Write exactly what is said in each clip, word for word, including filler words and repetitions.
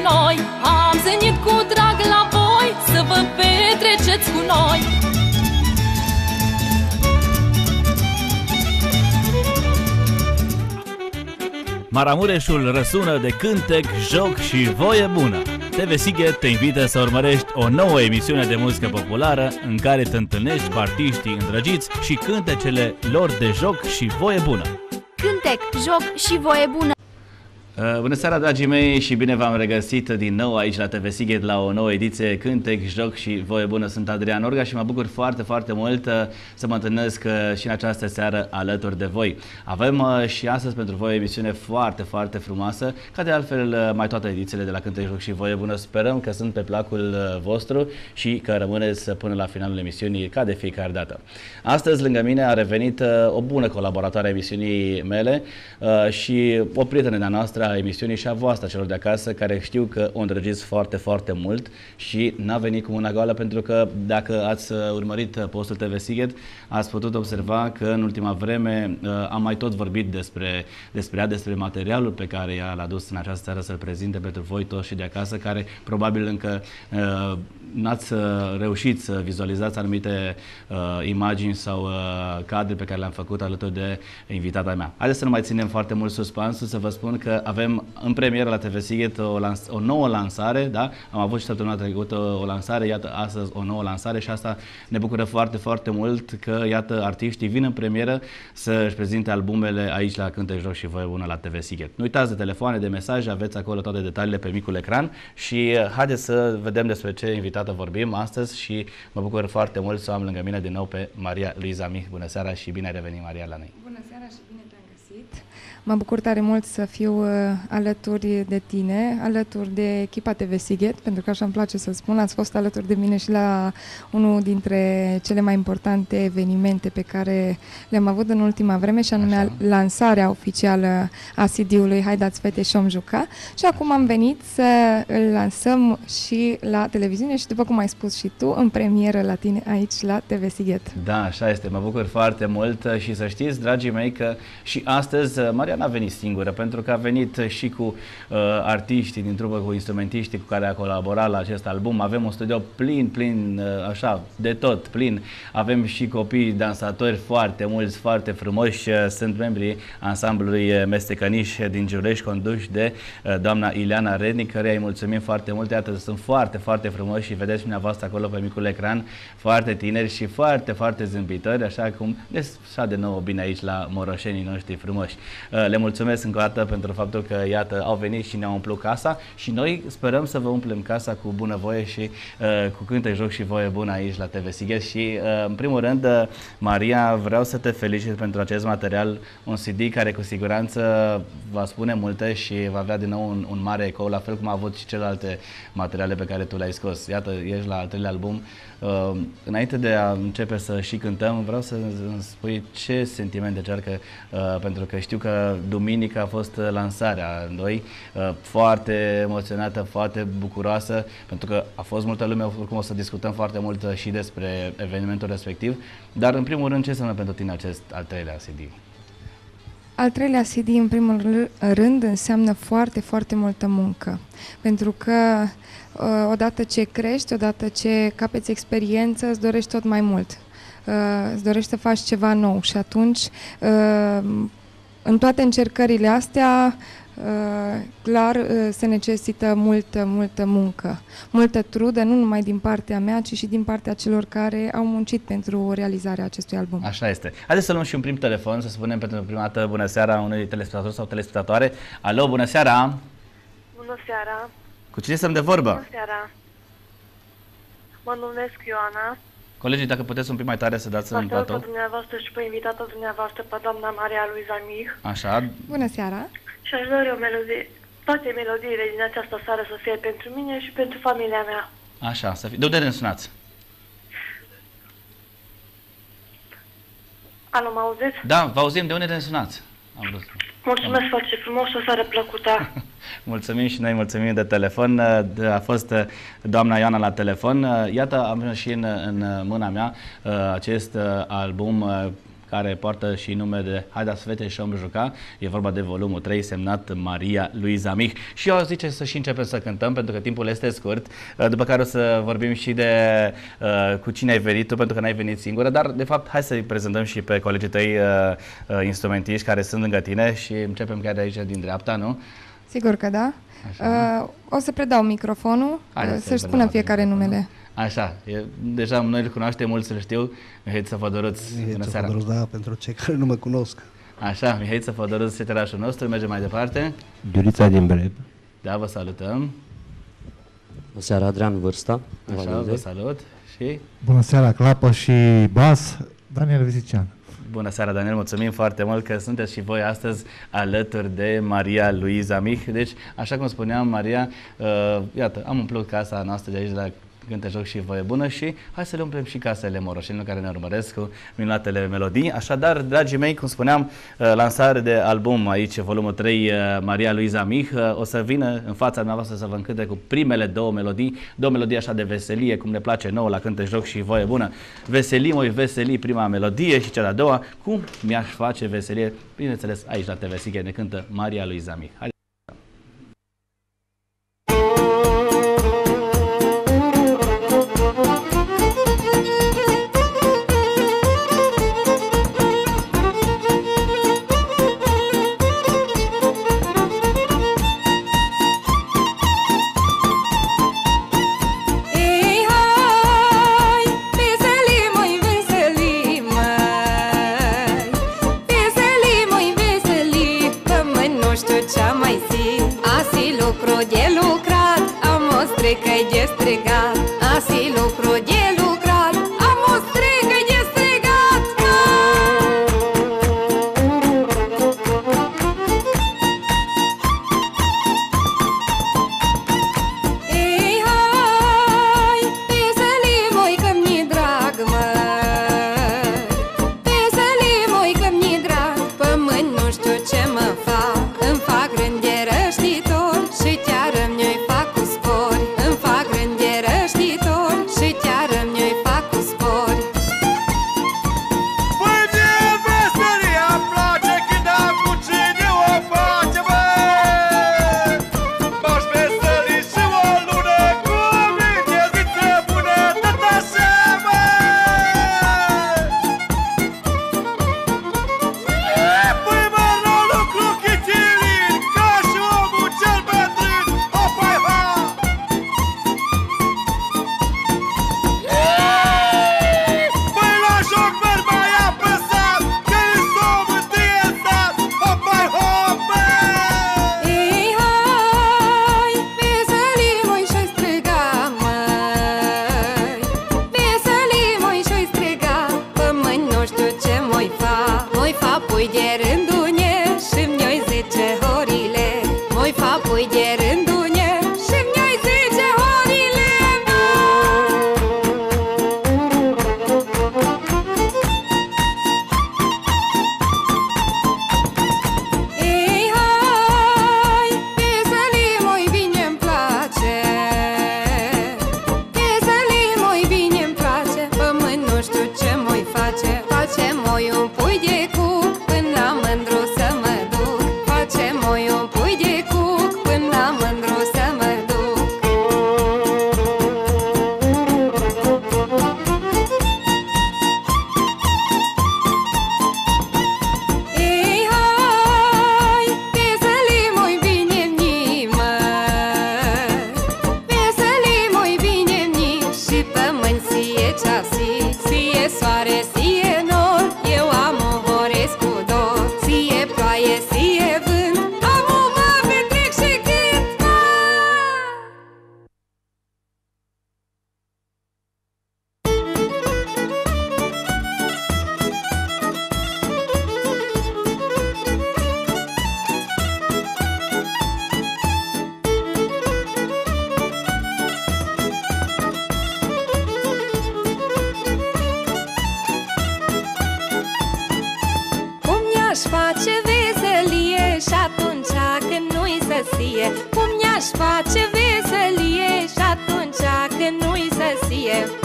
noi. Am venit cu drag la voi, să vă petreceți cu noi. Maramureșul răsună de cântec, joc și voie bună. T V Sighet te invită să urmărești o nouă emisiune de muzică populară în care te întâlnești cu artiștii îndrăgiți și cântecele lor de joc și voie bună. Cântec, joc și voie bună. Bună seara, dragii mei, și bine v-am regăsit din nou aici la T V Sighet la o nouă ediție Cântec, joc și voie bună. Sunt Adrian Orga și mă bucur foarte, foarte mult să mă întâlnesc și în această seară alături de voi. Avem și astăzi pentru voi o emisiune foarte, foarte frumoasă, ca de altfel mai toate edițiile de la Cântec, joc și voie bună. Sperăm că sunt pe placul vostru și că rămâneți până la finalul emisiunii ca de fiecare dată. Astăzi lângă mine a revenit o bună colaboratoare a emisiunii mele și o prietenă de-a noastră a emisiunii și a voastră, celor de acasă, care știu că o îndrăgiți foarte, foarte mult și n-a venit cu mâna goală, pentru că dacă ați urmărit postul T V Sighet, ați putut observa că în ultima vreme am mai tot vorbit despre, despre ea, despre materialul pe care ea l-a adus în această seară să-l prezinte pentru voi toți și de acasă, care probabil încă uh, n-ați reușit să vizualizați anumite uh, imagini sau uh, cadre pe care le-am făcut alături de invitata mea. Haideți să nu mai ținem foarte mult suspansul, să vă spun că avem în premieră la T V Sighet o, o nouă lansare, da? Am avut și săptămâna trecută o lansare, iată astăzi o nouă lansare și asta ne bucură foarte, foarte mult că, iată, artiștii vin în premieră să își prezinte albumele aici la Cântec, joc și voie bună la T V Sighet. Nu uitați de telefoane, de mesaje, aveți acolo toate detaliile pe micul ecran și haideți să vedem despre ce invitată vorbim astăzi și mă bucur foarte mult să am lângă mine din nou pe Maria Luiza Mih. Bună seara și bine ai revenit, Maria, la noi. Bună seara și bine te-am găsit. Mă bucur tare mult să fiu uh, alături de tine, alături de echipa T V Sighet, pentru că așa îmi place să spun, ați fost alături de mine și la unul dintre cele mai importante evenimente pe care le-am avut în ultima vreme, și anume așa, lansarea oficială a C D-ului Hai dați fete și om juca. Și acum am venit să îl lansăm și la televiziune și, după cum ai spus și tu, în premieră la tine aici la T V Sighet. Da, așa este, mă bucur foarte mult și să știți, dragii mei, că și astăzi Maria n-a venit singură, pentru că a venit și cu uh, artiștii din trupă, cu instrumentiștii cu care a colaborat la acest album. Avem un studio plin, plin, uh, așa, de tot, plin. Avem și copii dansatori foarte mulți, foarte frumoși. Sunt membrii ansamblului Mestecăniș din Giulești, conduși de uh, doamna Ileana Rednic, căreia îi mulțumim foarte mult. Iată, sunt foarte, foarte frumoși și vedeți dumneavoastră acolo pe micul ecran, foarte tineri și foarte, foarte zâmbitori, așa cum așa de nou bine aici la moroșenii noștri frumoși. Le mulțumesc încă o dată pentru faptul că, iată, au venit și ne-au umplut casa și noi sperăm să vă umplem casa cu bunăvoie și uh, cu cântec, joc și voie bună aici la T V Sighet. Și, uh, în primul rând, uh, Maria, vreau să te felicit pentru acest material, un C D care cu siguranță va spune multe și va avea din nou un, un mare ecou, la fel cum a avut și celelalte materiale pe care tu le-ai scos. Iată, ești la al treilea album. Uh, înainte de a începe să și cântăm, vreau să îmi spui ce sentiment încearcă, uh, pentru că știu că duminică a fost lansarea noi, uh, foarte emoționată, foarte bucuroasă, pentru că a fost multă lume, oricum o să discutăm foarte mult și despre evenimentul respectiv, dar în primul rând ce înseamnă pentru tine acest al treilea C D? Al treilea C D, în primul rând, înseamnă foarte, foarte multă muncă, pentru că odată ce crești, odată ce capeți experiență, îți dorești tot mai mult. Îți dorești să faci ceva nou și atunci, în toate încercările astea, clar, se necesită multă, multă muncă, multă trudă, nu numai din partea mea, ci și din partea celor care au muncit pentru realizarea acestui album. Așa este. Haideți să luăm și un prim telefon, să spunem pentru prima dată bună seara unui telespectator sau telespectatoare. Alo, bună seara! Bună seara! Cu cine stăm de vorbă? Bună seara! Mă numesc Ioana. Colegii, dacă puteți un pic mai tare să dați în platou. Pe dumneavoastră și pe invitata dumneavoastră, pe doamna Maria Luiza Mih. Așa. Bună seara! Și aș dori o melodie, toate melodiile din această seară să fie pentru mine și pentru familia mea. Așa, să fie. De unde ne sunați? Alo, mă auziți? Da, vă auzim. De unde ne sunați? Am vrut. Mulțumesc foarte frumos, o seară plăcută. Mulțumim și noi, mulțumim de telefon. A fost doamna Ioana la telefon. Iată, am și în, în mâna mea acest album care poartă și nume de Haideți fete și om juca. E vorba de volumul trei, semnat Maria Luiza Mich. Și eu zice să și începem să cântăm, pentru că timpul este scurt, după care o să vorbim și de uh, cu cine ai venit tu, pentru că n-ai venit singură, dar de fapt hai să-i prezentăm și pe colegii tăi uh, uh, instrumentiști care sunt lângă tine și începem chiar de aici din dreapta, nu? Sigur că da. Uh, o să predau microfonul, uh, să-și spună fiecare numele. Așa, e, deja noi îl cunoaștem, mulți îl știu. Mihaiță Fodorâț, bună seara. Fodorâț, da, pentru cei care nu mă cunosc. Așa, Mihaiță Fodorâț, seterașul nostru, mergem mai departe. Diorița din Breb. Da, vă salutăm. Bună seara, Adrian Vârsta. Așa, vă salut. Și... Bună seara, clapă și bas, Daniel Vizician. Bună seara, Daniel, mulțumim foarte mult că sunteți și voi astăzi alături de Maria Luiza Mich. Deci, așa cum spuneam, Maria, uh, iată, am umplut casa noastră de aici de la Cânte Joc și Voie Bună și hai să le umplem și casele moroșenilor care ne urmăresc cu minunatele melodii. Așadar, dragii mei, cum spuneam, lansare de album aici, volumul trei, Maria Luiza Mich, o să vină în fața dumneavoastră să vă încânte cu primele două melodii, două melodii așa de veselie, cum ne place nouă la Cânte Joc și Voie Bună. Veselii, moi veselii, prima melodie, și cea de-a doua, cum mi-aș face veselie, bineînțeles, aici la T V Sighet ne cântă Maria Luiza Mich. Hai. Că-i de strigat, asi lucru de lucrat, am o strigă de strigat. Ei, hai, pesălii moi că-mi drag, măi, pesălii moi că-mi drag, pământ nu știu ce mă fac, îmi fac rând de răștitor și chiar îmi fac cu spor. Și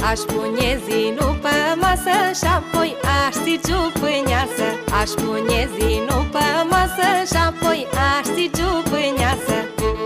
Aș pune zinul pe masă și apoi aș țigiu pâineasă. Aș pune zinul pe masă și apoi aș țigiu pâineasă.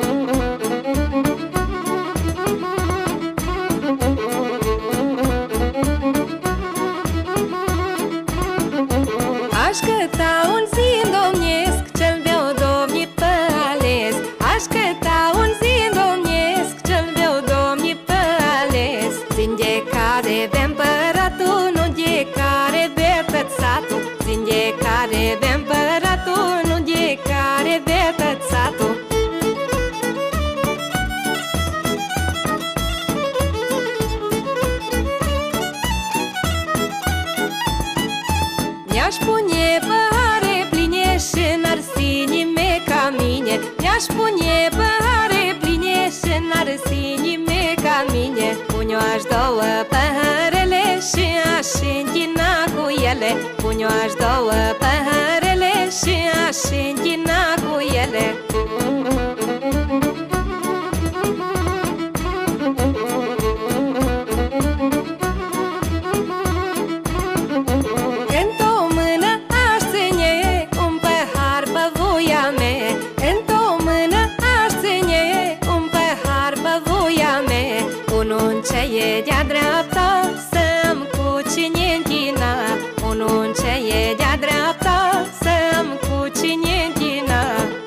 Aș căta un zin domnesc, cel de-o domni pe ales. Aș căta un zin domnesc, cel de-o domni pe ales. Zin de care de împăratul, nu de care de tățatul. Zin de care de împăratul, nu de care de tățatul. Mi-aș pune pahare pline și n-ar sinime ca mine. Mi-aș pune pahare pline și n-ar sinime ca mine. Pune-o-aș două paharele și aș închina cu ele. Pune-o-aș două paharele și aș închina cu ele. Într-o mână aș ține un pahar pe voia mea. Într-o mână aș ține un pahar pe voia mea. Unul ce e de-a dreapta să-mi cucine închina. Unul ce e de-a dreapta să-mi cucine închina.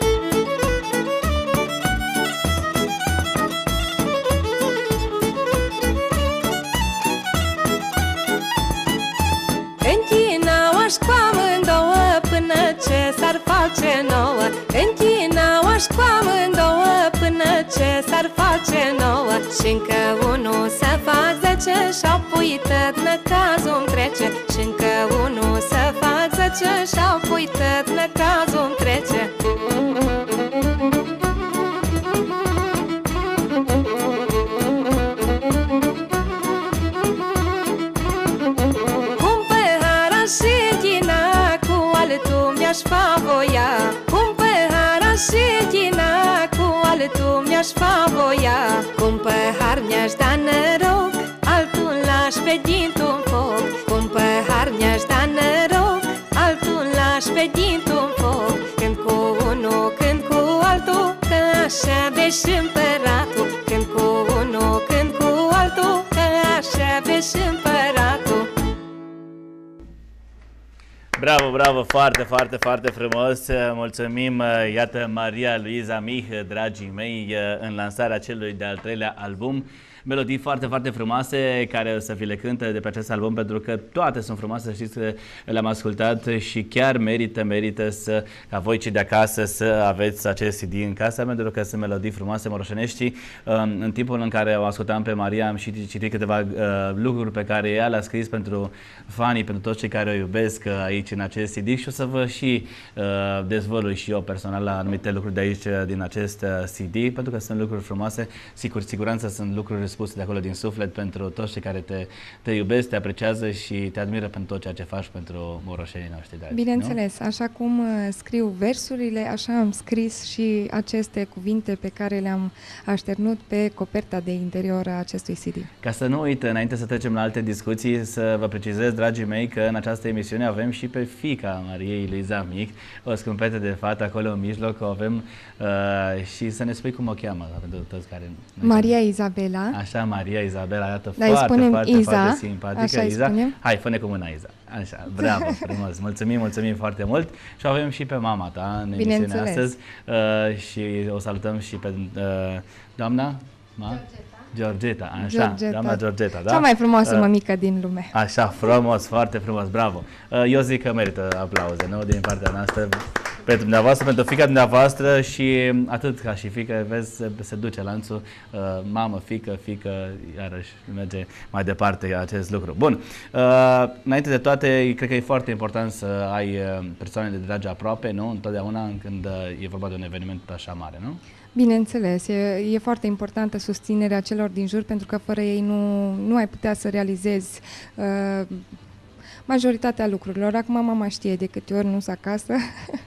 Închina-o-aș cu amândouă până ce s-ar face nouă. Închina-o-aș cu amândouă până ce s-ar face nouă. Și încă unul să fac zece și apoi tot năcazul-mi trece. Și încă unul să fac zece și apoi tot năcazul-mi trece. Cum pahar aș închina, cu altul mi-aș fa voia. Cum pahar aș închina, cu altul mi-aș fa voia. Cum pahar mi-aș da noroc, altul l-aș pe dintr-un foc. Cum pahar mi-aș da noroc, altul l-aș pe dintr-un foc. Când cu unul, când cu altul, că așa beși împăratul. Când cu unul, când cu altul, că așa beși împăratul. Bravo, bravo, foarte, foarte, foarte frumos. Mulțumim, iată, Maria Luiza Mih, dragii mei, în lansarea celui de-al treilea album. Melodii foarte, foarte frumoase care o să vi le cântă de pe acest album, pentru că toate sunt frumoase, știți că le-am ascultat și chiar merită, merită să, ca voi cei de acasă să aveți acest C D în casa, pentru că sunt melodii frumoase moroșenești. În timpul în care o ascultam pe Maria am și citit câteva uh, lucruri pe care ea le-a scris pentru fanii, pentru toți cei care o iubesc aici în acest C D și o să vă și uh, dezvălui și eu personal la anumite lucruri de aici din acest C D, pentru că sunt lucruri frumoase, sigur, siguranță sunt lucruri spuse de acolo din suflet pentru toți cei care te, te iubesc, te apreciază și te admiră pentru tot ceea ce faci pentru moroșenii noștri dragi. Bineînțeles, nu? Așa cum scriu versurile, așa am scris și aceste cuvinte pe care le-am așternut pe coperta de interior a acestui C D. Ca să nu uit, înainte să trecem la alte discuții, să vă precizez, dragii mei, că în această emisiune avem și pe fiica Mariei Luiza Mih, o scâmpete de fată acolo în mijloc, o avem uh, și să ne spui cum o cheamă, pentru toți care... Maria Izabela. Așa, Maria Izabela, arată da, foarte, spunem foarte, Iza, foarte simpatică. așa Iza. Spunem. Hai, fă-ne cu mâna, Iza. Așa, bravo, frumos. Mulțumim, mulțumim foarte mult. Și avem și pe mama ta în emisiunea astăzi. Uh, și o salutăm și pe uh, doamna? Ma? Georgeta, așa, Georgeta. doamna Georgeta, da? Cea mai frumoasă uh, mămică din lume. Așa, frumos, foarte frumos, bravo. Uh, eu zic că merită aplauze, nu? Din partea noastră, pentru dumneavoastră, pentru fiica dumneavoastră și atât ca și fiică, vezi, se, se duce lanțul, uh, mamă, fiică, fiică, iarăși merge mai departe acest lucru. Bun, uh, înainte de toate, cred că e foarte important să ai persoanele de dragi aproape, nu? Întotdeauna când e vorba de un eveniment așa mare, nu? Bineînțeles, e, e foarte importantă susținerea celor din jur, pentru că fără ei nu, nu ai putea să realizezi uh, majoritatea lucrurilor. Acum mama știe de câte ori nu sunt acasă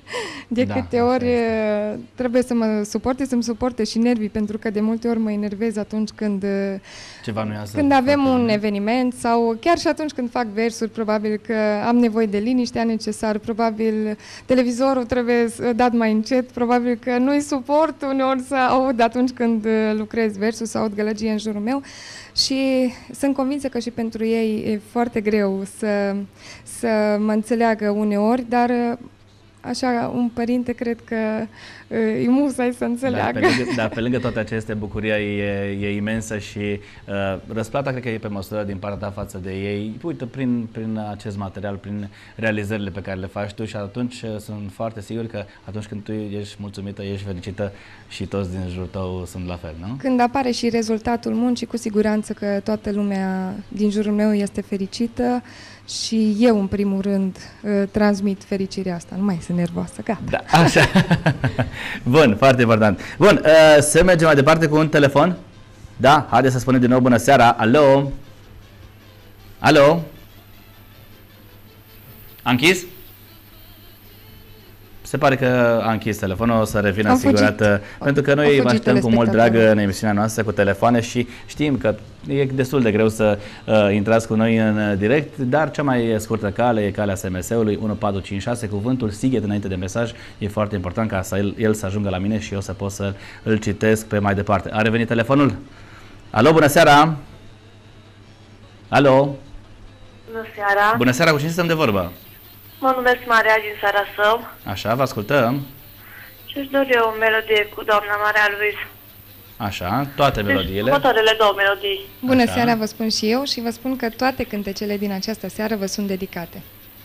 De Da, câte așa ori uh, trebuie să mă suporte, să-mi suporte și nervii, pentru că de multe ori mă enervez atunci când, uh, Ceva nu iasă când avem foarte un bine. eveniment sau chiar și atunci când fac versuri, probabil că am nevoie de liniștea necesară, probabil televizorul trebuie să- dat mai încet, probabil că nu-i suport uneori să aud atunci când uh, lucrez versuri, să aud gălăgie în jurul meu și sunt convinsă că și pentru ei e foarte greu să, să mă înțeleagă uneori, dar uh, așa, un părinte cred că uh, e musai să Dar înțeleagă. pe, lângă, dar pe lângă toate acestea, bucuria e, e imensă și uh, răsplata cred că e pe măsură din partea ta față de ei. Uite, prin, prin acest material, prin realizările pe care le faci tu și atunci uh, sunt foarte sigur că atunci când tu ești mulțumită, ești fericită și toți din jurul tău sunt la fel, nu? Când apare și rezultatul muncii, cu siguranță că toată lumea din jurul meu este fericită și eu, în primul rând, uh, transmit fericirea asta. Nu mai sunt nervoasă, gata. Da, așa. Bun, foarte important. Bun, uh, să mergem mai departe cu un telefon? Da, haideți să spunem din nou bună seara. Alo? Alo? A închis? Se pare că a închis telefonul, o să revină Au sigurat, fugit. pentru că Au noi vă fugit așteptăm cu mult drag telespectatorii. în emisiunea noastră cu telefoane și știm că e destul de greu să uh, intrați cu noi în uh, direct, dar cea mai scurtă cale e calea S M S-ului unu patru cinci șase, cuvântul Sighet înainte de mesaj, e foarte important ca să el, el să ajungă la mine și eu să pot să îl citesc pe mai departe. A revenit telefonul? Alo, bună seara! Alo! Bună seara! Bună seara, cu cine stăm de vorbă? Mă numesc Maria din Sarasău Așa, vă ascultăm. și își dori o melodie cu doamna Maria Luiz. Așa, toate Deci, melodiile. următoarele două melodii. Bună Așa. seara, vă spun și eu și vă spun că toate cântecele din această seară vă sunt dedicate.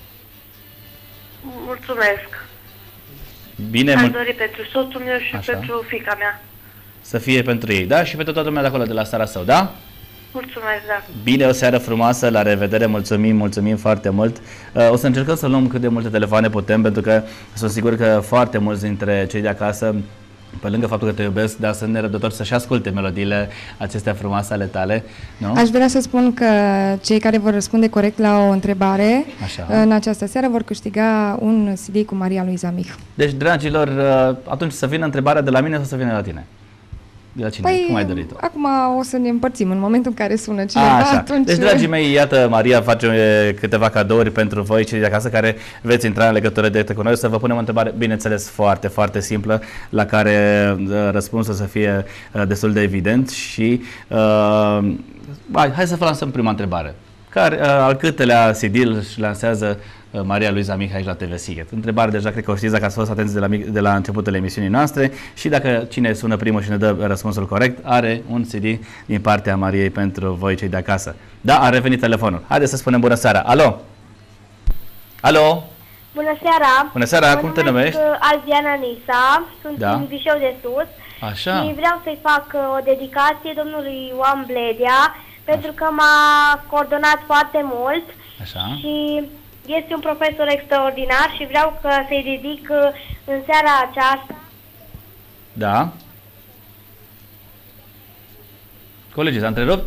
Mulțumesc! Bine, Aș mul- dori pentru soțul meu și Așa. pentru fiica mea. să fie pentru ei, da? Și pentru toată lumea de acolo, de la Sarasău, da? Mulțumesc, da. Bine, o seară frumoasă, la revedere, mulțumim, mulțumim foarte mult. Uh, O să încercăm să luăm cât de multe telefoane putem, pentru că sunt sigur că foarte mulți dintre cei de acasă, pe lângă faptul că te iubesc, dar sunt nerăbdători să-și asculte melodiile acestea frumoase ale tale, nu? Aș vrea să spun că cei care vor răspunde corect la o întrebare Așa. în această seară vor câștiga un C D cu Maria Luiza Mich. Deci, dragilor, uh, atunci să vină întrebarea de la mine sau să vină la tine? De la cine? Păi, Cum ai dorit tu? acum o să ne împărțim în momentul în care sună cineva, A, așa. atunci... Deci, dragii mei, iată, Maria face e, câteva cadouri pentru voi, cei de acasă, care veți intra în legătură directă cu noi. O să vă punem o întrebare, bineînțeles, foarte, foarte simplă, la care uh, răspunsul să fie uh, destul de evident și uh, hai, hai să vă lansăm prima întrebare. Care, uh, al câtelea C D își lansează uh, Maria Luiza Mich aici la T V Sighet? Întrebare deja cred că o știți dacă ați fost atenți de la, mic- de la începutul emisiunii noastre și dacă cine sună primul și ne dă răspunsul corect are un C D din partea Mariei pentru voi cei de acasă. Da, a revenit telefonul. Haideți să spunem bună seara. Alo? Alo? Bună seara! Bună seara, Mă cum te numesc, numești? uh, Albiana Nisa, sunt Da. din Vișeu de Sus Așa. și vreau să-i fac uh, o dedicație domnului Ioan Bledea pentru că m-a coordonat foarte mult Așa. și este un profesor extraordinar și vreau că să-i dedic uh, în seara aceasta. Da. Colegii, s-a întrerupt?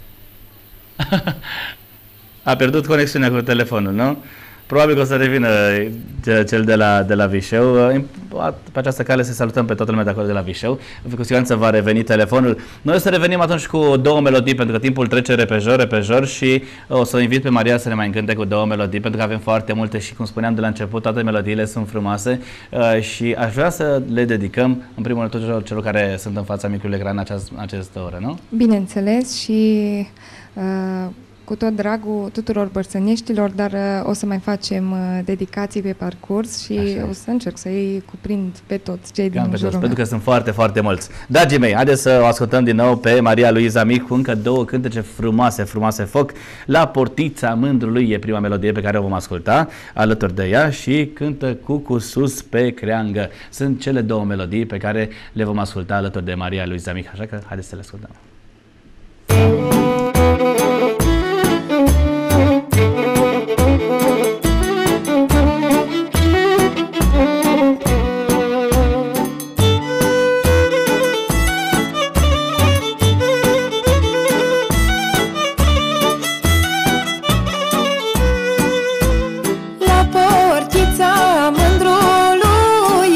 A pierdut conexiunea cu telefonul, nu? Probabil că o să revină cel de la, de la Vișeu. Pe această cale să salutăm pe toată lumea de acolo de la Vișeu. Cu siguranță va reveni telefonul. Noi o să revenim atunci cu două melodii, pentru că timpul trece repejor, repejor și o să o invit pe Maria să ne mai încânte cu două melodii, pentru că avem foarte multe și, cum spuneam de la început, toate melodiile sunt frumoase și aș vrea să le dedicăm, în primul rând, tuturor celor care sunt în fața micului ecran în această, această oră, nu? Bineînțeles și uh, cu tot dragul tuturor bărsăneștilor, dar uh, o să mai facem uh, dedicații pe parcurs și Așa. o să încerc să-i cuprind pe toți cei din Cam pe jurul toți, meu. pentru că sunt foarte, foarte mulți. Dragii mei, haideți să o ascultăm din nou pe Maria Luiza Mich cu încă două cântece frumoase, frumoase foc. La portița mândrului e prima melodie pe care o vom asculta alături de ea și Cântă cucu sus pe creangă. Sunt cele două melodii pe care le vom asculta alături de Maria Luiza Mich, așa că haideți să le ascultăm. La portița mândrului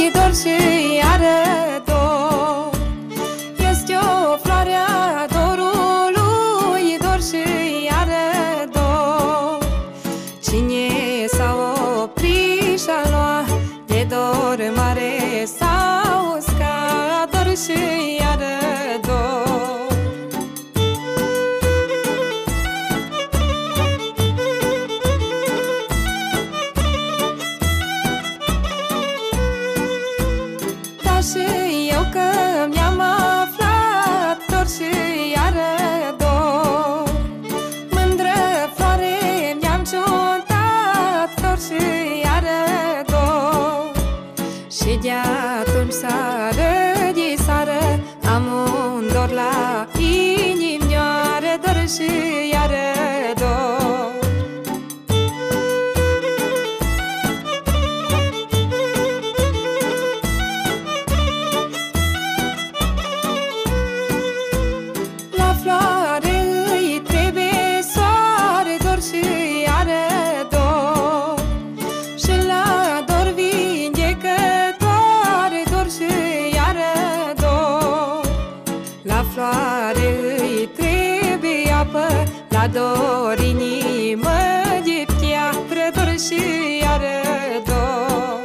floare îi trebuie apă, la dor inimă de piatră, dor și iară dor.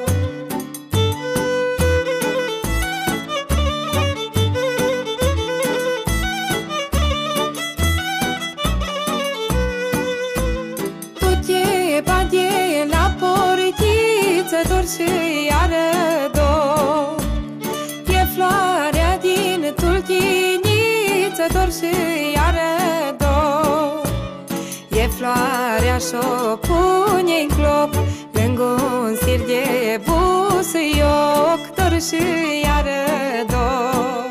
Tu te bate la portiță, dor și iară dor. E floarea din tulchiniță, dor și iară dor. E floarea și-o pune-n clop, lângă un sir de busuioc, dor și iară dor.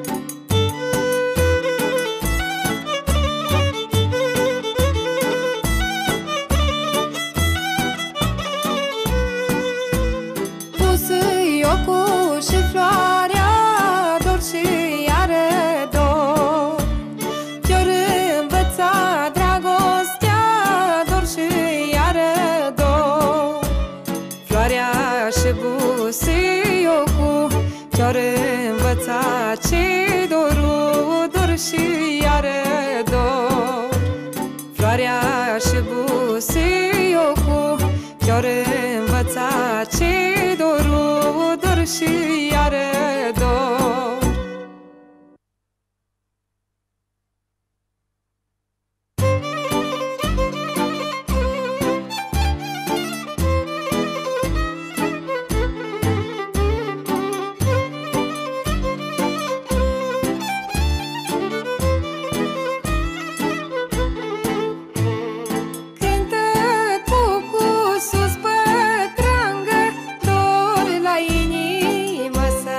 Busuiocul și floarea, dor și iară dor. Te-or învăța dragostea, dor și iară dor. Floarea și busuiocul te-or învăța ce dorul, dor și iară dor. Floarea și busuiocul te-or învăța ce dorul, dor și iară dor. Cântă cucu sus pe creangă, dor la inimă să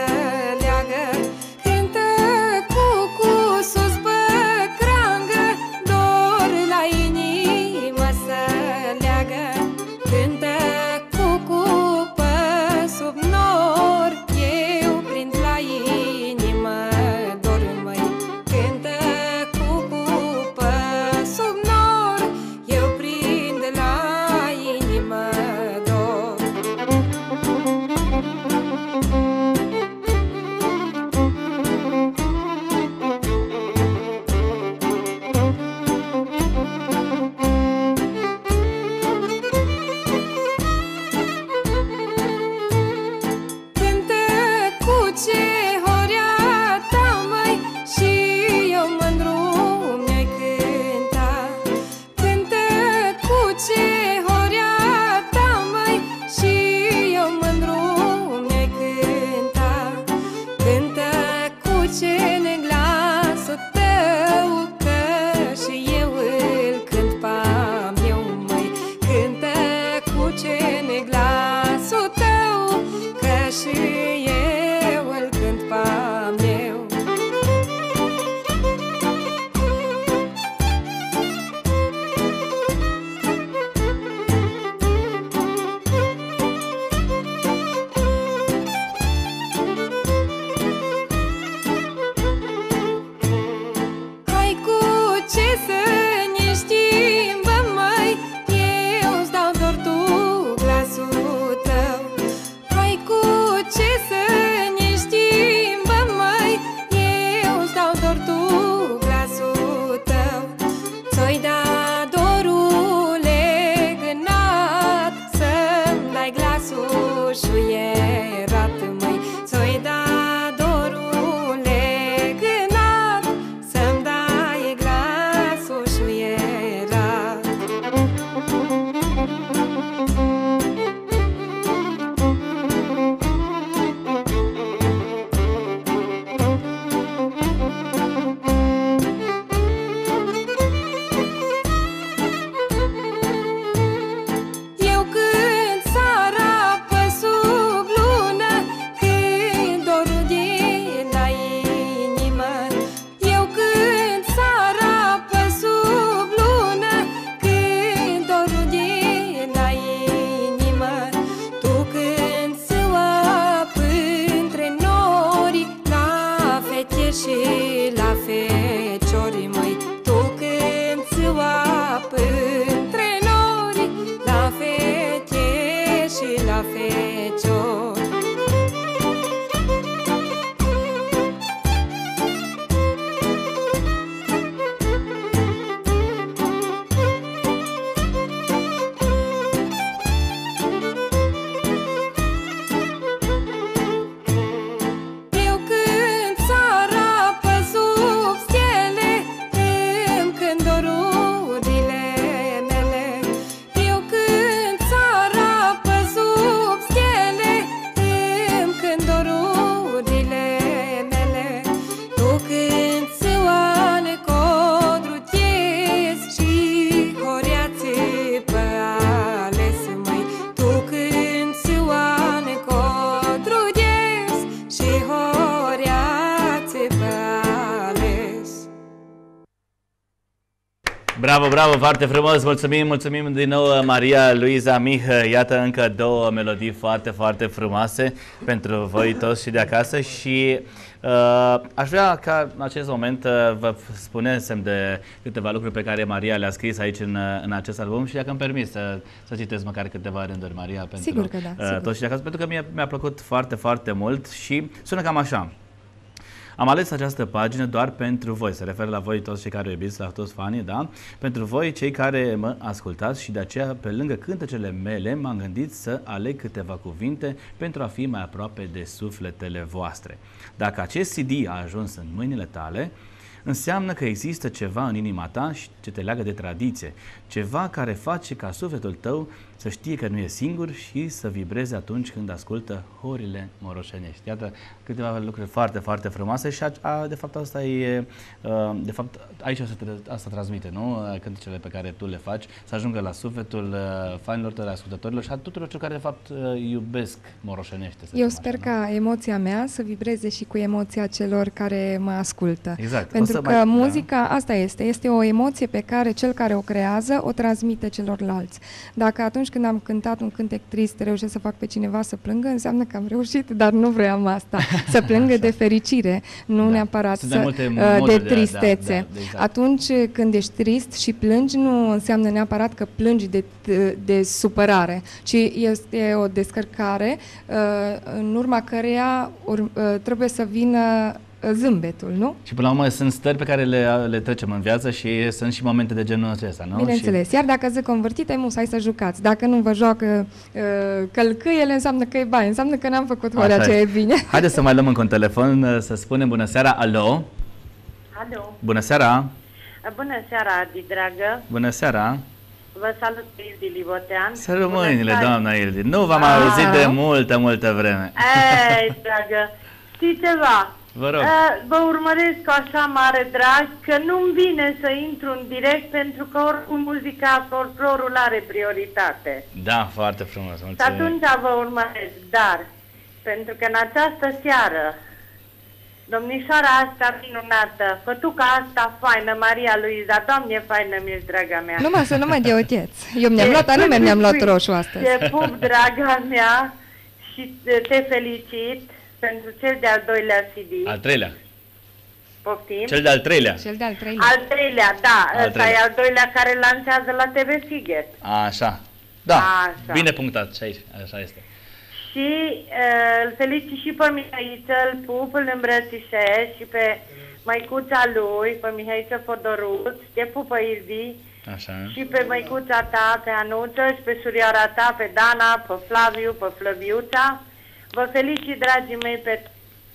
Bravo, bravo, foarte frumos, mulțumim, mulțumim din nou Maria Luiza Mih, iată încă două melodii foarte, foarte frumoase pentru voi toți și de acasă și uh, aș vrea ca în acest moment uh, vă spunesem de câteva lucruri pe care Maria le-a scris aici în, în acest album și dacă îmi permis să, să citesc măcar câteva rânduri, Maria, pentru sigur că da, uh, sigur. toți și de acasă, pentru că mi-a, mi-a plăcut foarte, foarte mult și sună cam așa. Am ales această pagină doar pentru voi, se referă la voi toți cei care o iubiți, la toți fanii, da? Pentru voi, cei care mă ascultați și de aceea, pe lângă cântecele mele, m-am gândit să aleg câteva cuvinte pentru a fi mai aproape de sufletele voastre. Dacă acest C D a ajuns în mâinile tale, înseamnă că există ceva în inima ta și ce te leagă de tradiție, ceva care face ca sufletul tău să știe că nu e singur și să vibreze atunci când ascultă horile moroșenești. Iată câteva lucruri foarte, foarte frumoase și a, a, de fapt asta e, de fapt aici asta transmite, nu? Cântecele pe care tu le faci, să ajungă la sufletul fanilor tăi, ascultătorilor și a tuturor celor care de fapt iubesc moroșenește. Eu sper așa, ca emoția mea să vibreze și cu emoția celor care mă ascultă. Exact. Pentru că mai, muzica, da. asta este, este o emoție pe care cel care o creează o transmite celorlalți. Dacă atunci când am cântat un cântec trist reușesc să fac pe cineva să plângă, înseamnă că am reușit, dar nu vreau asta. Să plângă de fericire, nu da. neapărat să, de, de tristețe. Da, da, exact. Atunci când ești trist și plângi, nu înseamnă neapărat că plângi de, de supărare, ci este o descărcare în urma căreia trebuie să vină zâmbetul, nu? Și până la urmă sunt stări pe care le, le trecem în viață și sunt și momente de genul acesta, nu? Bineînțeles. Și... Iar dacă zic convertite, musai să jucați. Dacă nu vă joacă uh, călcâiele, înseamnă că e bai, înseamnă că n-am făcut horea ce e bine. Haideți să mai luăm încă un telefon, să spunem bună seara. Alo? Alo? Bună seara! Bună seara, Adi, dragă! Bună seara! Vă salut pe Ildi Libotean. Să rămânile, doamna Ildi. Nu v-am auzit de multă, multă vreme. Ei, dragă, știi ceva? Vă rog. Vă urmăresc cu așa mare drag că nu-mi vine să intru în direct pentru că oricum muzica, folclorul are prioritate. Da, foarte frumos. Mulțumesc. Și atunci vă urmăresc, dar pentru că în această seară domnișoara asta minunată, fătuca asta faină, Maria Luiza, Doamne faină mi-ești, draga mea. Numai să nu mă deocheți. Eu mi-am luat anume, mi-am luat roșu astăzi. Te pup, draga mea, și te felicit pentru cel de-al doilea C D. Al treilea. Poftim? Cel de-al treilea. Cel de-al treilea. Al treilea, da. Ăsta e al doilea care lansează la T V Sighet. Așa. Da. Așa. Bine punctat și aici. Așa este. Și uh, îl felicit și pe Mihaiță, îl pup, îl îmbrățișez și pe măicuța lui, pe Mihaiță Fodoruț, te pupă Ildi. Așa. Și pe măicuța ta, pe Anuță, și pe surioara ta, pe Dana, pe Flaviu, pe Flăviuța. Vă felicit, dragii mei, pe...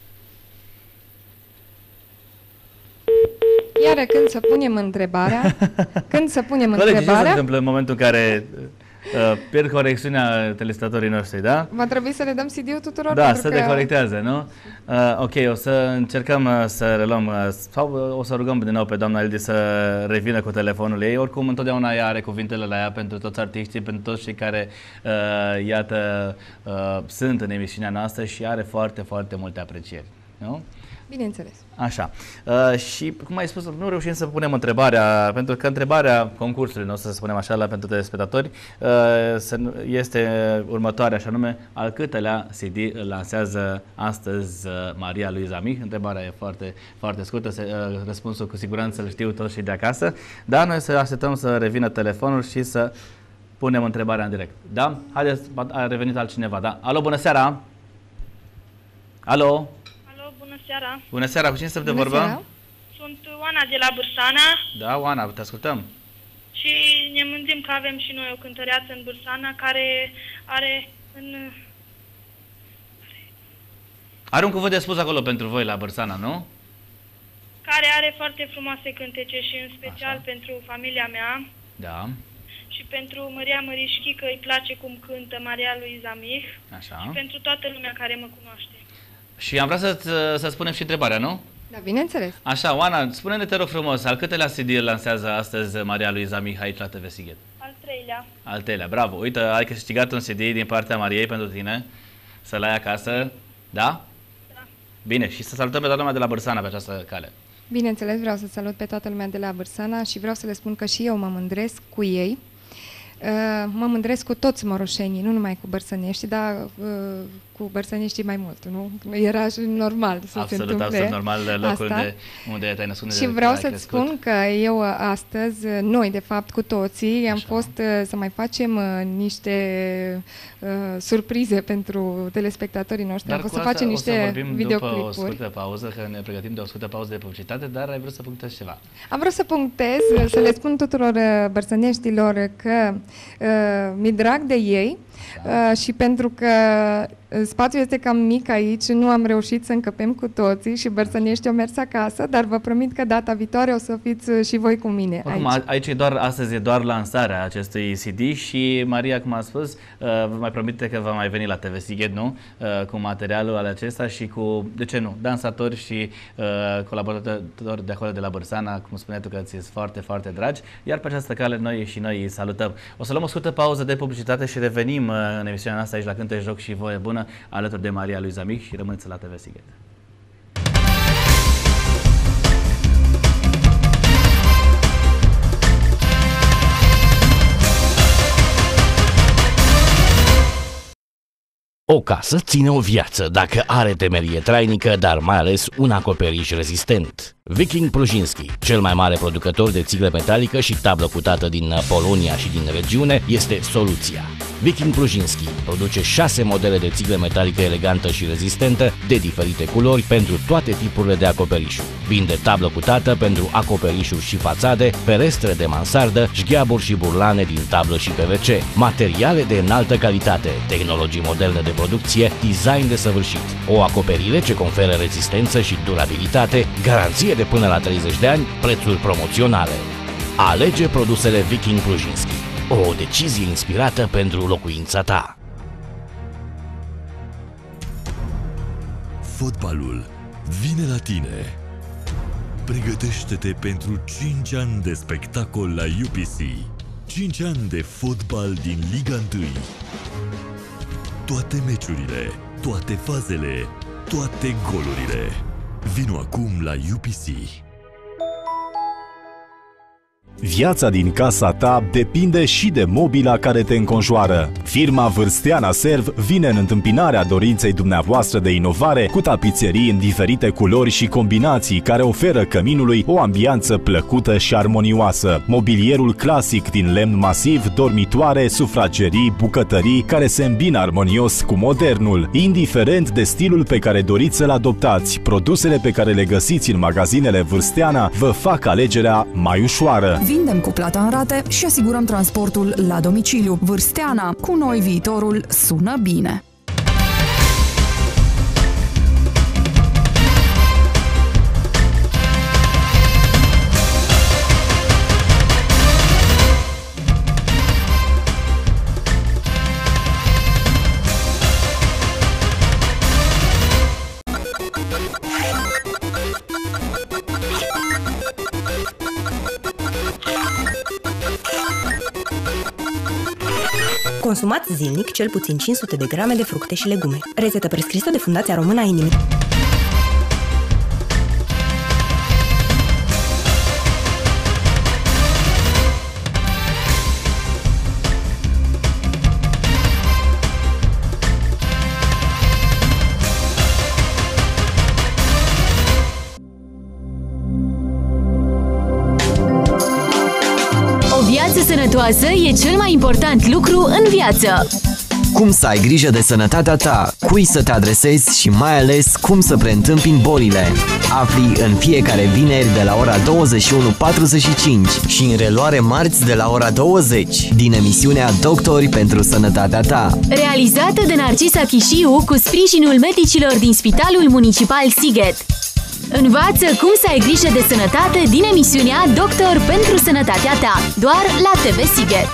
Iar când să punem întrebarea, când să punem Colegi, întrebarea... ce se întâmplă în momentul în care uh, pierd conexiunea telespectatorii noștri, da? Va trebui să le dăm C D-ul tuturor? Da, pentru să că... deconectează, nu? Uh, ok, o să încercăm uh, să reluăm, uh, sau uh, o să rugăm din nou pe doamna Ildi să revină cu telefonul ei. Oricum, întotdeauna ea are cuvintele la ea pentru toți artiștii, pentru toți cei care, uh, iată, uh, sunt în emisiunea noastră și are foarte, foarte multe aprecieri, nu? Bineînțeles. Așa. Uh, și, cum ai spus, nu reușim să punem întrebarea, pentru că întrebarea concursului nostru, să spunem așa, la pentru telespectatori, uh, este următoarea, și anume, al câtelea C D lansează astăzi uh, Maria Luiza Mih? Întrebarea e foarte, foarte scurtă, se, uh, răspunsul cu siguranță îl știu toți și de acasă, dar noi să așteptăm să revină telefonul și să punem întrebarea în direct. Da? Haideți, a revenit altcineva, da? Alo, bună seara! Alo! Seara. Bună seara, cu cine stăm de Bună vorbă? Seara. Sunt Oana de la Bârsana. Da, Oana, te ascultăm. Și ne mândrim că avem și noi o cântăreață în Bârsana care are în... Are un cuvânt de spus acolo pentru voi la Bârsana, nu? Care are foarte frumoase cântece și în special Așa. pentru familia mea. Da. Și pentru Maria Mărișchi, că îi place cum cântă Maria Luiza Mih. Așa. Și pentru toată lumea care mă cunoaște. Și am vrea să, să spunem și întrebarea, nu? Da, bineînțeles. Așa, Oana, spune-ne, te rog frumos, al câtelea C D lansează astăzi Maria Luiza Mih aici la T V Sighet? Al treilea. Al treilea, bravo. Uite, ai câștigat un C D din partea Mariei pentru tine, să-l ai acasă, da? Da. Bine, și să salutăm pe toată lumea de la Bârsana pe această cale. Bineînțeles, vreau să salut pe toată lumea de la Bârsana și vreau să le spun că și eu mă mândresc cu ei. Mă mândresc cu toți moroșenii, nu numai cu bărsăneștii, dar cu bărsăneștii mai mult, nu? Era normal să absolut, se întâmple absolut normal locul asta. de unde te-ai născut. Și vreau să spun că eu astăzi, noi de fapt cu toții, Așa. am fost să mai facem niște uh, surprize pentru telespectatorii noștri. Dar am fost să asta facem niște o să vorbim videoclipuri. după o scurtă pauză, că ne pregătim de o scurtă pauză de publicitate, dar ai vrut să punctezi ceva. Am vrut să punctez, să le spun tuturor bărsăneștilor că uh, mi-e drag de ei. Uh, și pentru că spațiul este cam mic aici, nu am reușit să încăpem cu toții și bărsăneștii au mers acasă, dar vă promit că data viitoare o să fiți și voi cu mine. Oricum, aici. aici e doar, astăzi e doar lansarea acestui C D și Maria, cum a spus, uh, vă mai promite că va mai veni la T V Sighet, nu? Uh, cu materialul al acesta și cu, de ce nu, dansatori și uh, colaboratori de acolo de la Bârsana, cum spuneai tu că ți-e foarte, foarte dragi, iar pe această cale noi și noi îi salutăm. O să luăm o scurtă pauză de publicitate și revenim uh, în emisiunea noastră aici la Cântec, Joc și Voie Bună, alături de Maria Luiza Mic și rămâneți la T V Sighet. O casă ține o viață dacă are temelie trainică, dar mai ales un acoperiș rezistent. Viking Prujinski, cel mai mare producător de țiglă metalică și tablă cutată din Polonia și din regiune, este soluția. Viking Prujinski produce șase modele de țiglă metalică elegantă și rezistentă de diferite culori pentru toate tipurile de acoperișuri. Vinde tablă cutată pentru acoperișuri și fațade, ferestre de mansardă, șgheaburi și burlane din tablă și P V C, materiale de înaltă calitate, tehnologii moderne de producție, design desăvârșit, o acoperire ce conferă rezistență și durabilitate, garanție de până la treizeci de ani, prețuri promoționale. Alege produsele Viking Prujinski. O decizie inspirată pentru locuința ta. Fotbalul vine la tine. Pregătește-te pentru cinci ani de spectacol la U P C. cinci ani de fotbal din Liga unu. Toate meciurile, toate fazele, toate golurile. Vino acum la U P C. Viața din casa ta depinde și de mobila care te înconjoară. Firma Vârsteana Serv vine în întâmpinarea dorinței dumneavoastră de inovare cu tapiserii în diferite culori și combinații care oferă căminului o ambianță plăcută și armonioasă. Mobilierul clasic din lemn masiv, dormitoare, sufragerii, bucătării care se îmbină armonios cu modernul. Indiferent de stilul pe care doriți să-l adoptați, produsele pe care le găsiți în magazinele Vârsteana vă fac alegerea mai ușoară. Vindem cu plata în rate și asigurăm transportul la domiciliu. Vârsteana, cu noi viitorul sună bine. Consumați zilnic cel puțin cinci sute de grame de fructe și legume. Rețetă prescrisă de Fundația Română a Inimii. Sănătoasă e cel mai important lucru în viață. Cum să ai grijă de sănătatea ta, cui să te adresezi și mai ales cum să preîntâmpini bolile. Afli în fiecare vineri de la ora douăzeci și unu patruzeci și cinci și în reluare marți de la ora douăzeci din emisiunea Doctori pentru Sănătatea ta. Realizată de Narcisa Chișiu cu sprijinul medicilor din Spitalul Municipal Sighet. Învață cum să ai grijă de sănătate din emisiunea Doctor pentru Sănătatea ta, doar la T V Sighet.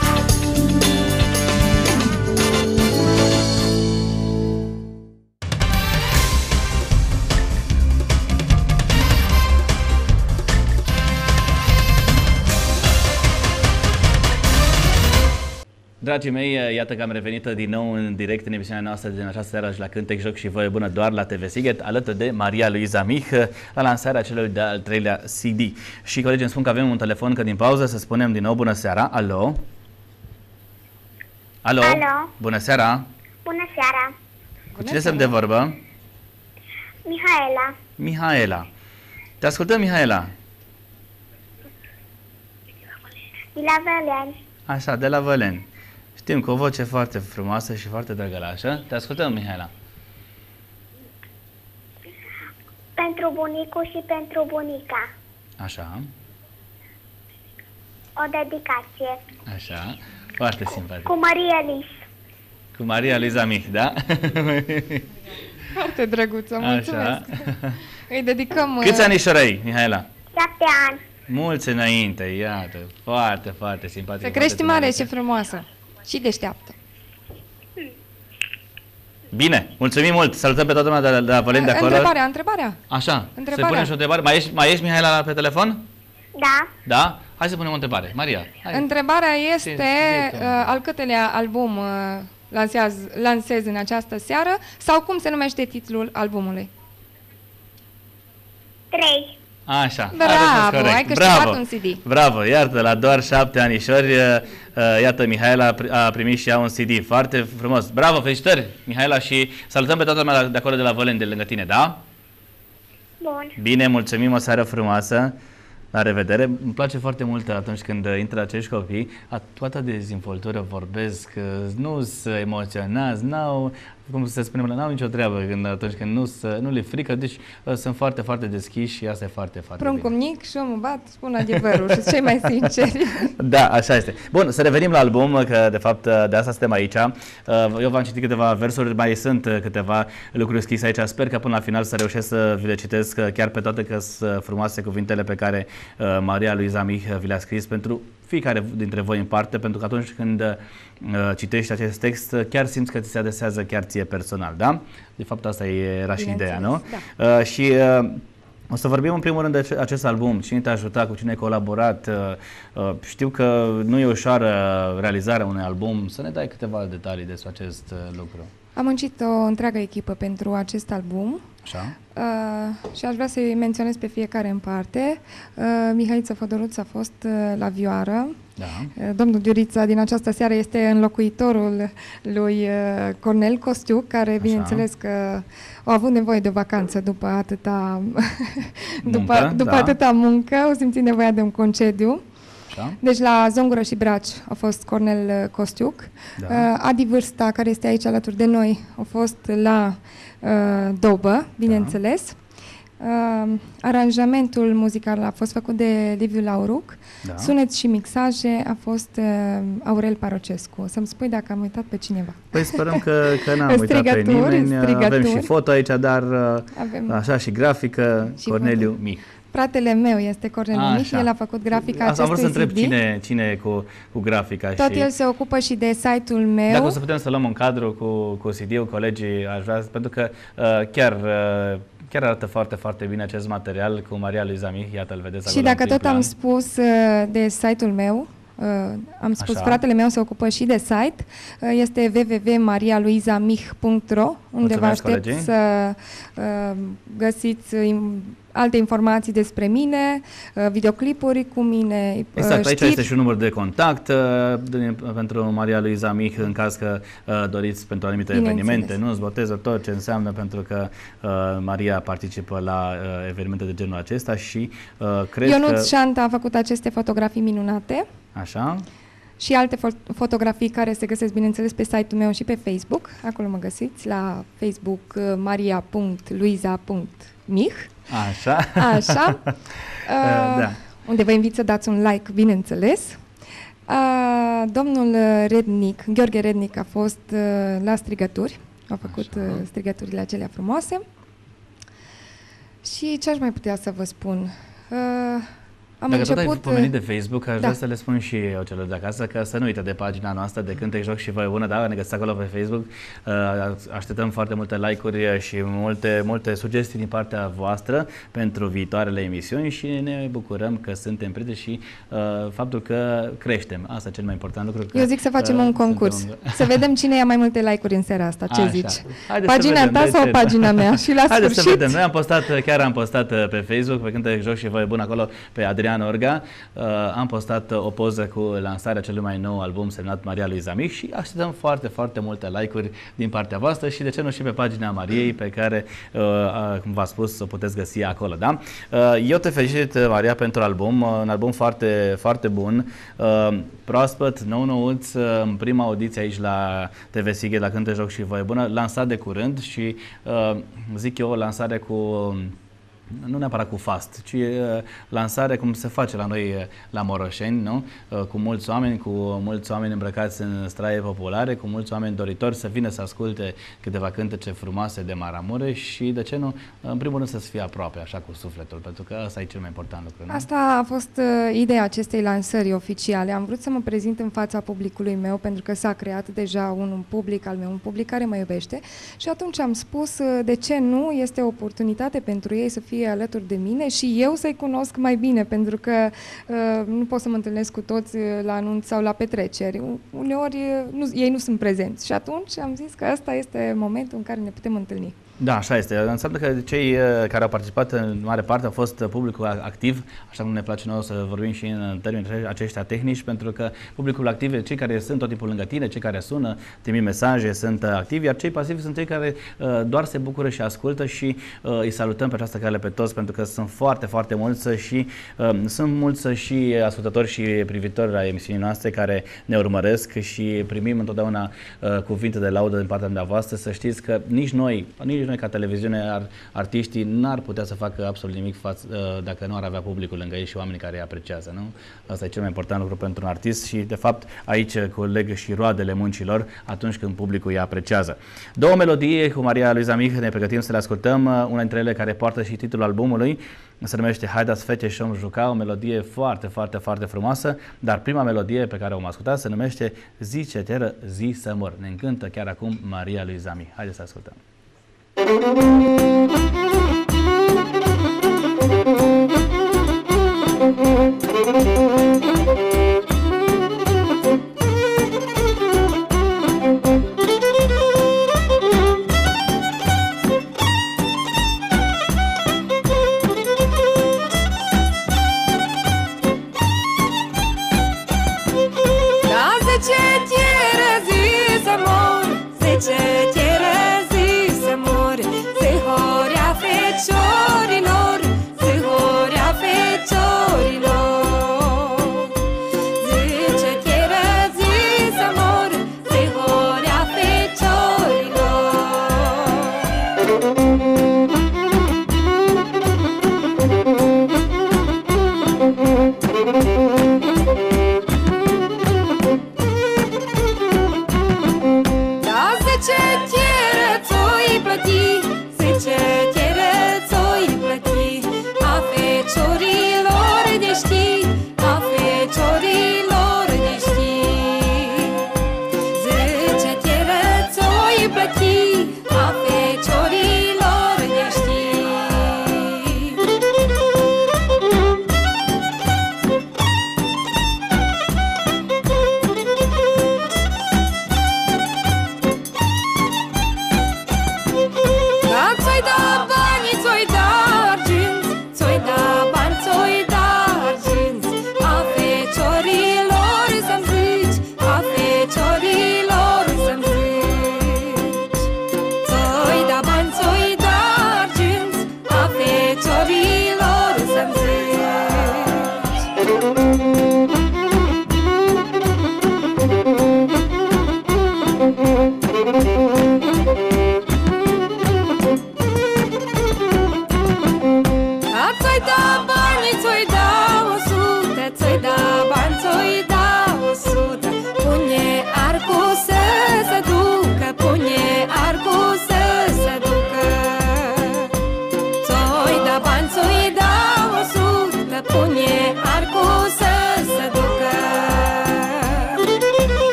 Dragii mei, iată că am revenit din nou în direct în emisiunea noastră din această seară și la Cântec, Joc și Voie Bună doar la T V Sighet, alături de Maria Luiza Mich la lansarea celui de-al treilea C D. Și colegii îmi spun că avem un telefon, că din pauză să spunem din nou bună seara. Alo? Alo? Alo? Bună seara! Bună seara! Cu cine suntem de vorbă? Mihaela. Mihaela. Te ascultăm, Mihaela. De la Văleni. Așa, de la Văleni. Știm, cu o voce foarte frumoasă și foarte drăgălașă. Te ascultăm, Mihaela. Pentru bunicul și pentru bunica. Așa. O dedicație. Așa. Foarte simpatic. Cu Maria Lis. Cu Maria Luiza Mich, da? Foarte drăguță, mulțumesc. Așa. Îi dedicăm... Câți anișori ai, Mihaela? Șapte ani. Mulți înainte, iată. Foarte, foarte simpatic. Să crești mare și frumoasă. Și deșteaptă. Bine, mulțumim mult. Salutăm pe toată lumea de la, de la Văleni de acolo. Întrebarea, întrebarea. Așa, Întrebarea. să punem și o întrebare. Mai ești, mai ești Mihaela, pe telefon? Da. Da? Hai să punem o întrebare. Maria, hai. Întrebarea este Ce- ce- uh, al câtelea album uh, lansează, lansezi în această seară sau cum se numește titlul albumului? Trei. Așa. Bravo, a răspuns corect. ai câștigat Bravo. un C D. Bravo, iată, la doar șapte anișori, uh, uh, iată, Mihaela a pri- a primit și ea un C D. Foarte frumos. Bravo, felicitări, Mihaela, și salutăm pe toată lumea de acolo, de la Văleni, de lângă tine, da? Bun. Bine, mulțumim, o seară frumoasă. La revedere. Îmi place foarte mult atunci când intră acești copii, a, toată dezinvoltură vorbesc, nu se emoționați, n-au, cum să spunem, n-au nicio treabă când, atunci când nu, nu le frică, deci sunt foarte, foarte deschiși și asta e foarte, foarte Pruncul bine. mic și omul bat, spun adevărul și cei mai sinceri. Da, așa este. Bun, să revenim la album, că de fapt de asta suntem aici. Eu v-am citit câteva versuri, mai sunt câteva lucruri scrise aici. Sper că până la final să reușesc să vi le citesc chiar pe toate, că sunt frumoase cuvintele pe care Maria Luiza Mich vi le-a scris pentru fiecare dintre voi în parte, pentru că atunci când uh, citești acest text, chiar simți că ți se adresează chiar ție personal, da? De fapt, asta era și ideea, nu? Da. Uh, și uh, o să vorbim în primul rând de acest album, cine te-a ajutat, cu cine ai colaborat. Uh, uh, știu că nu e ușoară realizarea unui album. Să ne dai câteva detalii despre acest uh, lucru. Am muncit o întreagă echipă pentru acest album. Așa. Uh, și aș vrea să-i menționez pe fiecare în parte. Uh, Mihaița Fădăruț a fost uh, la vioară. Da. Uh, domnul Diurița din această seară este înlocuitorul lui uh, Cornel Costiuc, care bineînțeles că a avut nevoie de vacanță după atâta după, Muncă, după da. atâta muncă, au simțit nevoia de un concediu. Așa. Deci la Zongură și Braci a fost Cornel Costiuc. Da. Uh, Adi Vârsta, care este aici alături de noi, a fost la uh, Dobă, bineînțeles. Uh, aranjamentul muzical a fost făcut de Liviu Lauruc. Da. Sunet și mixaje a fost uh, Aurel Parocescu. Să-mi spui dacă am uitat pe cineva. Păi sperăm că, că n-am uitat pe Strigături, nimeni. Avem strigături. și foto aici, dar Avem așa și grafică, și Corneliu foto. Mich. Fratele meu este Cornel Așa. Mich, el a făcut grafica Asta am vrut să acestui întreb C D. cine, cine e cu, cu grafica. Tot și el se ocupă și de site-ul meu. dacă o să putem să luăm un cadru cu, cu C D-ul, colegii aș vrea, pentru că uh, chiar, uh, chiar arată foarte, foarte bine acest material cu Maria Luiza Mich, iată, îl vedeți Și acolo dacă în prim tot am plan. spus uh, de site-ul meu, uh, am spus, Așa. fratele meu se ocupă și de site, uh, este w w w punct maria luiza mich punct r o, unde vă Mulțumesc, aștept colegii. să uh, găsiți im- alte informații despre mine, uh, videoclipuri cu mine, uh, Exact, aici știri. este și un număr de contact uh, de, pentru Maria Luiza Mich în caz că uh, doriți pentru anumite evenimente, nu-ți boteză, tot ce înseamnă, pentru că uh, Maria participă la uh, evenimente de genul acesta și uh, cred Ionuț că... Șanta a făcut aceste fotografii minunate. Așa. Și alte fo- fotografii care se găsesc, bineînțeles, pe site-ul meu și pe Facebook. Acolo mă găsiți, la Facebook uh, maria punct luiza punct mich. Așa. Așa. Uh, da. Unde vă invit să dați un like, bineînțeles. Uh, domnul Rednic, Gheorghe Rednic, a fost uh, la strigături. A făcut uh, strigăturile acelea frumoase. Și ce aș mai putea să vă spun? Uh, Am Dacă început... tot ai pomenit de Facebook, aș da. vrea să le spun și eu celor de acasă că să nu uite de pagina noastră de Cântec, Joc și Voie Bună, da, ne găsiți acolo pe Facebook. Așteptăm foarte multe like-uri și multe, multe sugestii din partea voastră pentru viitoarele emisiuni și ne bucurăm că suntem prieteni și uh, faptul că creștem. Asta e cel mai important lucru. Că, eu zic să facem uh, un concurs. Suntem... Să vedem cine ia mai multe like-uri în seara asta. Ce Așa. zici? Haideți pagina ta sau pagina mea? Și la Haideți sfârșit... să vedem. Noi am postat, chiar am postat pe Facebook, pe Cântec, Joc și Voie Bună, acolo pe Adrian Orga. Uh, am postat o poză cu lansarea celui mai nou album semnat Maria Luiza Mich și așteptăm foarte, foarte multe like-uri din partea voastră și de ce nu și pe pagina Mariei, pe care, uh, cum v-am spus, o puteți găsi acolo. Da? Uh, eu te felicit, Maria, pentru album. Uh, un album foarte, foarte bun, uh, proaspăt, nou-nouț, uh, în prima audiție aici la T V Sighet, la Cântec, Joc și Voie Bună, lansat de curând și uh, zic eu o lansare cu... nu neapărat cu fast, ci uh, lansare cum se face la noi uh, la Moroșeni, nu? Uh, cu mulți oameni, cu mulți oameni îmbrăcați în straie populare, cu mulți oameni doritori să vină să asculte câteva cântece frumoase de Maramureș și, de ce nu, în primul rând să fie aproape, așa, cu sufletul, pentru că asta e cel mai important lucru. Nu? Asta a fost uh, ideea acestei lansări oficiale. Am vrut să mă prezint în fața publicului meu, pentru că s-a creat deja un, un public al meu, un public care mă iubește și atunci am spus, uh, de ce nu, este o oportunitate pentru ei să fie alături de mine și eu să-i cunosc mai bine, pentru că uh, nu pot să mă întâlnesc cu toți la anunț sau la petreceri. Uneori uh, nu, ei nu sunt prezenți și atunci am zis că ăsta este momentul în care ne putem întâlni. Da, așa este. Înseamnă că cei care au participat în mare parte au fost publicul activ, așa cum ne place nouă să vorbim și în termeni aceștia tehnici, pentru că publicul activ, cei care sunt tot timpul lângă tine, cei care sună, trimit mesaje, sunt activi, iar cei pasivi sunt cei care uh, doar se bucură și ascultă și uh, îi salutăm pe această cale pe toți, pentru că sunt foarte, foarte mulți și uh, sunt mulți și ascultători și privitori la emisiunii noastre care ne urmăresc și primim întotdeauna uh, cuvinte de laudă din partea dumneavoastră. Să știți că nici noi, nici noi ca televiziune, ar, artiștii n-ar putea să facă absolut nimic față, uh, dacă nu ar avea publicul lângă ei și oamenii care îi apreciază, nu? Asta e cel mai important lucru pentru un artist și, de fapt, aici coleg și roadele muncilor atunci când publicul îi apreciază. Două melodii cu Maria Luiza Mich ne pregătim să le ascultăm, una dintre ele care poartă și titlul albumului, se numește Haidați fete și om juca, o melodie foarte, foarte, foarte frumoasă, dar prima melodie pe care o am ascultat se numește Zi ce teră, zi să mor. Ne încântă chiar acum Maria Luiza Mich. Haideți să ascultăm.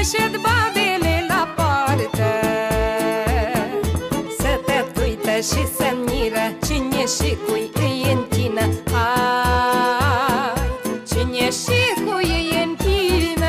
șed babele la poartă, să te uită și să miră cine și cui îi întină. Hai, cine și cui îi întină.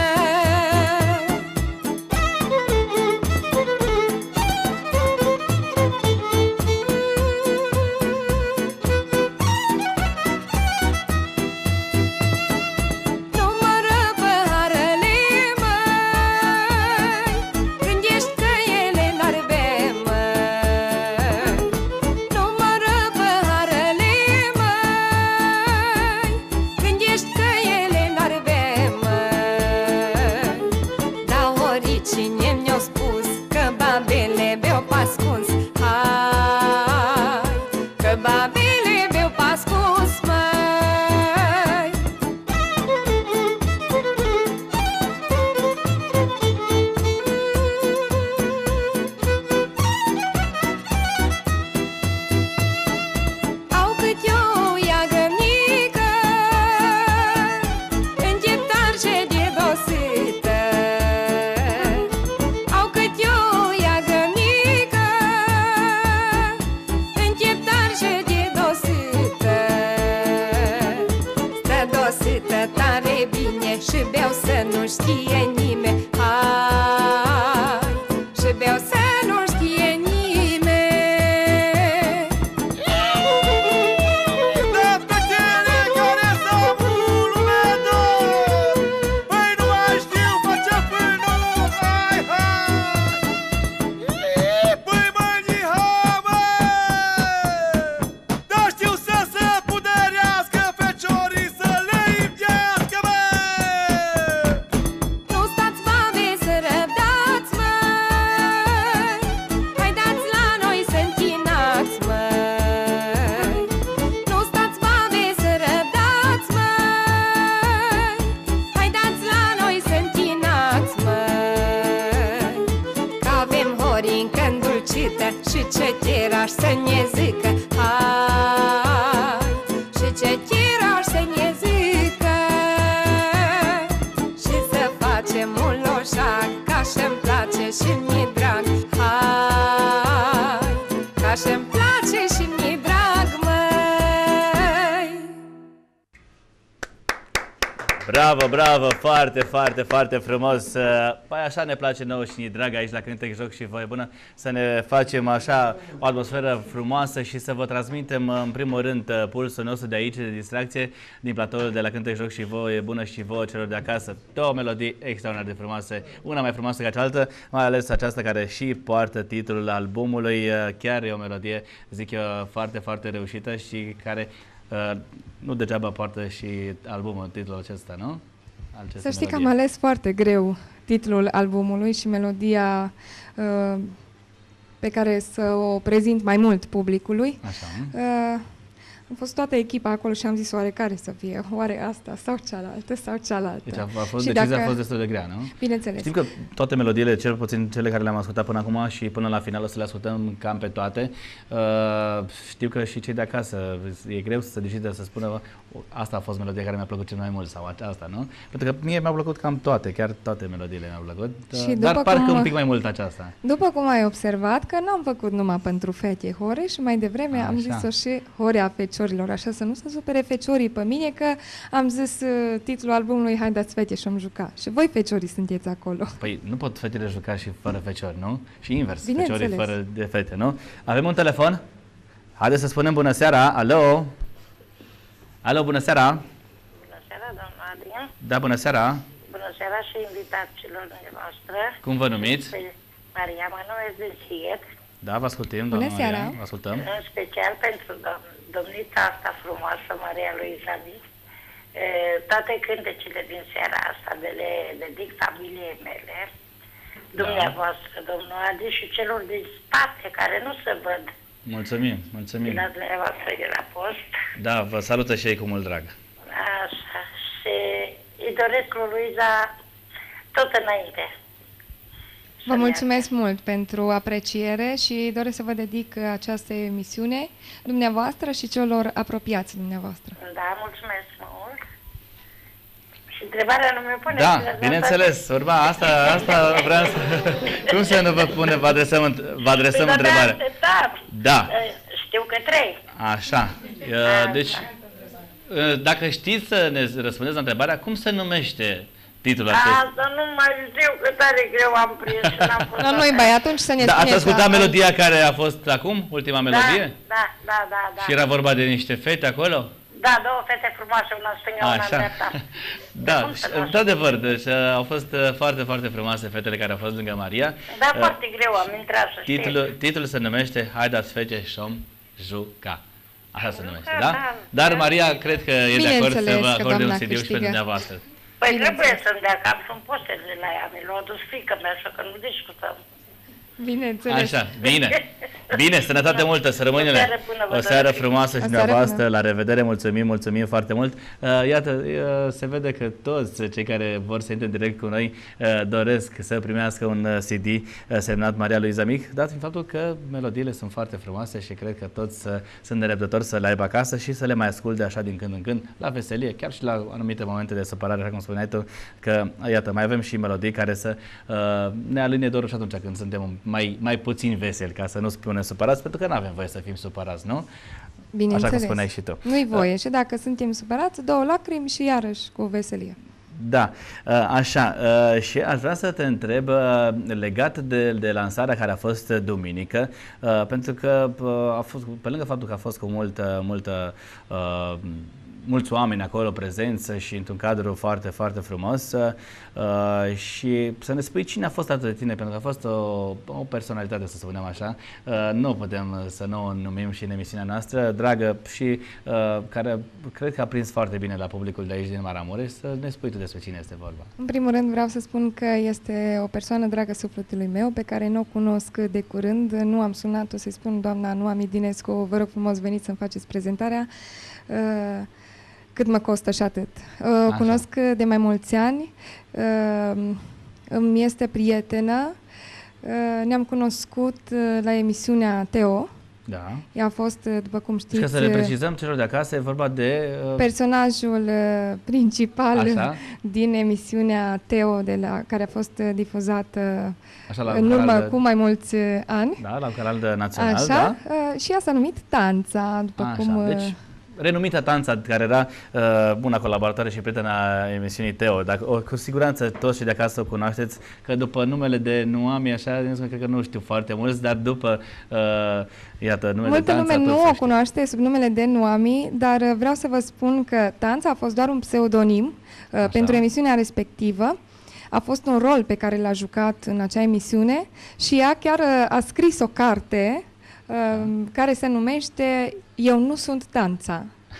Și beau să nu știe nimeni. Hai, și beau să nu știe nimeni. Da, plăcere care s-a avut lumea dor. Păi nu mai știu, face până. Hai, hai. Păi mă, niha, mă. Da, știu să se puderească feciorii, să le imdească, mă. Și ce tiraș să ne zică. Hai, și ce tiraș să ne zică. Și să facem un loșac, ca și-mi place și mi-e drag. Hai, ca și-mi place și mi-e drag, măi. Bravo, bravo, foarte, foarte, foarte frumos. Păi așa ne place nouă și ne drag aici la Cântec, Joc și Voie Bună, să ne facem așa o atmosferă frumoasă și să vă transmitem în primul rând pulsul nostru de aici, de distracție, din platoul de la Cântec, Joc și Voie Bună și vouă celor de acasă. Două melodii extraordinar de frumoase, una mai frumoasă ca cealaltă, mai ales aceasta care și poartă titlul albumului. Chiar e o melodie, zic eu, foarte, foarte reușită și care Uh, nu degeaba poartă și albumul, titlul acesta, nu? Aceste Să știi melodie. că am ales foarte greu titlul albumului și melodia uh, pe care să o prezint mai mult publicului. Așa. Uh, Am fost toată echipa acolo și am zis oare care să fie, oare asta sau cealaltă sau cealaltă. Deci a, a fost, și decizia dacă... a fost destul de grea, nu? Bineînțeles. Știm că toate melodiile, cel puțin cele care le-am ascultat până acum și până la final o să le ascultăm cam pe toate. Uh, știu că și cei de acasă, e greu să se decide să spună asta a fost melodia care mi-a plăcut cel mai mult sau asta, nu? Pentru că mie mi-au plăcut cam toate, chiar toate melodiile mi-au plăcut, Și dar parcă cum... un pic mai mult aceasta. După cum ai observat că n-am făcut numai pentru fete hore și mai devreme Așa. am zis-o și horea feciorilor, așa să nu se supere feciorii pe mine că am zis uh, titlul albumului Haideți fete și am jucat. Și voi feciorii sunteți acolo. Păi nu pot fetele juca și fără feciori, nu? Și invers, Bineînțeles. feciorii fără de fete, nu? Avem un telefon? Haideți să spunem bună seara, alo? Alo, bună seara? Bună seara, doamna Adrian. Da, bună seara. Bună seara și invitațiilor dumneavoastră. Cum vă numiți? Maria, mă numesc din Sighet. Da, vă ascultăm, Bună doamna seara. Maria, vă ascultăm. În special pentru dom- domnita asta frumoasă, Maria Luiza Mic. Toate cântecele din seara asta de le dedic familiei mele, dumneavoastră, domnul Adi, și celor din spate care nu se văd. Mulțumim, mulțumim. Din la dumneavoastră de la post. Da, vă salută și ei cu mult drag. Așa. Și îi doresc lui Luiza tot înainte. Vă mulțumesc mult pentru apreciere și doresc să vă dedic această emisiune dumneavoastră și celor apropiați dumneavoastră. Da, mulțumesc mult. Și întrebarea nu mi-o pune. Da, bineînțeles, urma, asta, asta vreau să... Cum să nu vă pune, vă adresăm, vă adresăm întrebarea. Da. Știu că trei. Așa. Deci, dacă știți să ne răspundeți la întrebarea, cum se numește titlul acesta? Asta nu mai știu, că tare greu am prins și n-am fost. La noi, bai, atunci să ne da, spuneți. Ați ascultat melodia care a fost acum, ultima melodie? Da, da, da, da. Și era vorba de niște fete acolo? Da, două fete frumoase, una stângă, una în dreapta. Da, într-adevăr, deci au fost foarte, foarte frumoase fetele care au fost lângă Maria. Da, uh, foarte greu, am intrat să titlul, știi. Titlul se numește Haidați fete și-om juca. Așa se numește, da? da? Dar Maria, cred că e de acord să vă acorde un C D-ul și pentru dumneavoastră. Păi trebuie să-mi dea cap, sunt postele la ea, mi l-a adus fiică mea, așa că nu discutăm. Bineînțeles. Așa, bine. Bine, sănătate multă, să rămâne. O seară frumoasă și dumneavoastră, la revedere, mulțumim, mulțumim foarte mult. Iată, se vede că toți cei care vor să intre în direct cu noi doresc să primească un C D semnat Maria Luiza Mich, dat fiind faptul că melodiile sunt foarte frumoase și cred că toți sunt nerăbdători să le aibă acasă și să le mai asculte așa din când în când, la veselie, chiar și la anumite momente de supărare, așa cum spuneai tu, că, iată, mai avem și melodii care să ne aline dorul și atunci când suntem mai, mai puțin veseli, ca să nu spunem supărați, pentru că nu avem voie să fim supărați, nu? Bineînțeles. Așa cum spuneai și tu. Nu-i voie și dacă suntem supărați, două lacrimi și iarăși cu veselie. Da, așa, și aș vrea să te întreb legat de, de lansarea care a fost duminică, pentru că a fost, pe lângă faptul că a fost cu multă, multă mulți oameni acolo prezenți și într-un cadru foarte, foarte frumos uh, și să ne spui cine a fost alături de tine, pentru că a fost o, o personalitate, să spunem așa, uh, nu putem să nu o numim și în emisiunea noastră, dragă și uh, care cred că a prins foarte bine la publicul de aici din Maramureș, să ne spui tu despre cine este vorba. În primul rând vreau să spun că este o persoană dragă sufletului meu, pe care nu o cunosc de curând, nu am sunat-o să-i spun, doamna Noami Dinescu, vă rog frumos veniți să-mi faceți prezentarea. Uh, Cât mă costă și atât. O cunosc de mai mulți ani, îmi este prietenă, ne-am cunoscut la emisiunea Teo. Da. Ea a fost, după cum știți... Ca să le precizăm celor de acasă, e vorba de... Uh... personajul principal Așa? din emisiunea Teo, de la, care a fost difuzată Așa, la în urmă de... cu mai mulți ani. Da, la un canal de național, Așa? da? Și ea s-a numit Tanța, după Așa, cum... Deci... renumita Tanța, care era uh, bună colaboratoare și prietena emisiunii Teo. Dacă, o, cu siguranță toți și de acasă o cunoașteți, că după numele de Noami, așa, cred că nu știu foarte mulți, dar după, uh, iată, numele Multă de Tanța... lume nu o știu. cunoaște sub numele de Noami, dar vreau să vă spun că Tanța a fost doar un pseudonim uh, pentru emisiunea respectivă. A fost un rol pe care l-a jucat în acea emisiune și ea chiar uh, a scris o carte uh, care se numește Eu nu sunt Tanța.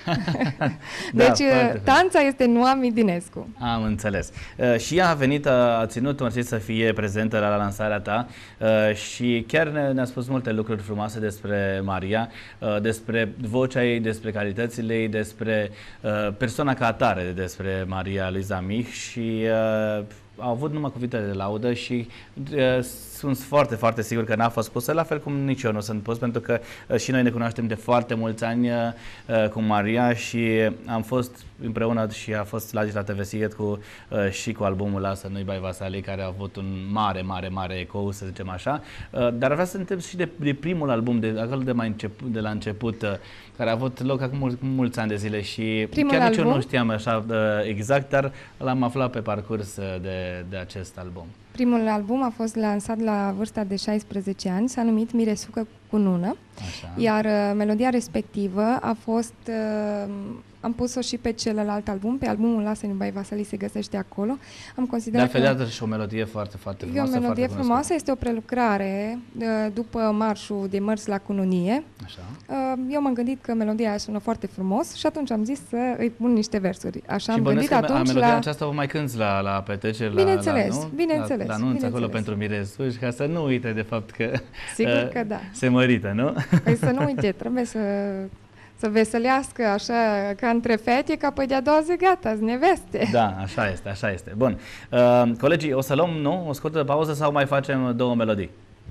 Deci da, Tanța este Noami Dinescu. Am înțeles. Uh, și ea a venit, a, a ținut mersi să fie prezentă la, la lansarea ta uh, și chiar ne, ne-a spus multe lucruri frumoase despre Maria, uh, despre vocea ei, despre calitățile ei, despre uh, persoana ca atare, despre Maria Luiza Mich și uh, au avut numai cuvinte de laudă și uh, sunt foarte, foarte sigur că n-a fost pusă, la fel cum nici eu nu sunt pus, pentru că uh, și noi ne cunoaștem de foarte mulți ani uh, cu Maria și am fost împreună și a fost la, la T V Sighet cu, uh, și cu albumul Lasă Nu-i Bai Vasali, care a avut un mare, mare, mare ecou, să zicem așa, uh, dar vreau să întreb și de, de primul album, de acolo de, mai început, de la început, uh, care a avut loc acum mul mulți ani de zile și primul chiar nici eu nu știam așa uh, exact, dar l-am aflat pe parcurs uh, de, de acest album. Primul album a fost lansat la vârsta de șaisprezece ani, s-a numit Miresucă cu nună, așa. Iar uh, melodia respectivă a fost, uh, am pus-o și pe celălalt album, pe albumul Lasă-Nu Bai Vasali se găsește acolo. Am considerat de altfel, că și o melodie foarte, foarte frumoasă. E o melodie foarte frumoasă, este o prelucrare uh, după marșul de mărți la cununie. Așa. Uh, eu m-am gândit că melodia aia sună foarte frumos și atunci am zis să îi pun niște versuri. Așa și am gândit atunci melodia la... aceasta o mai cânti la, la petreceri, bineînțeles, la, la, bineînțeles, la, la anunț acolo pentru miresuși, ca să nu uite de fapt că, sigur că da. se mărită, nu? Păi să nu uite, trebuie să, să veselească așa ca între fete, ca pe de-a doua zi gata, neveste. Da, așa este, așa este. Bun. Uh, colegii, o să luăm, nu, o scurtă pauză sau mai facem două melodii?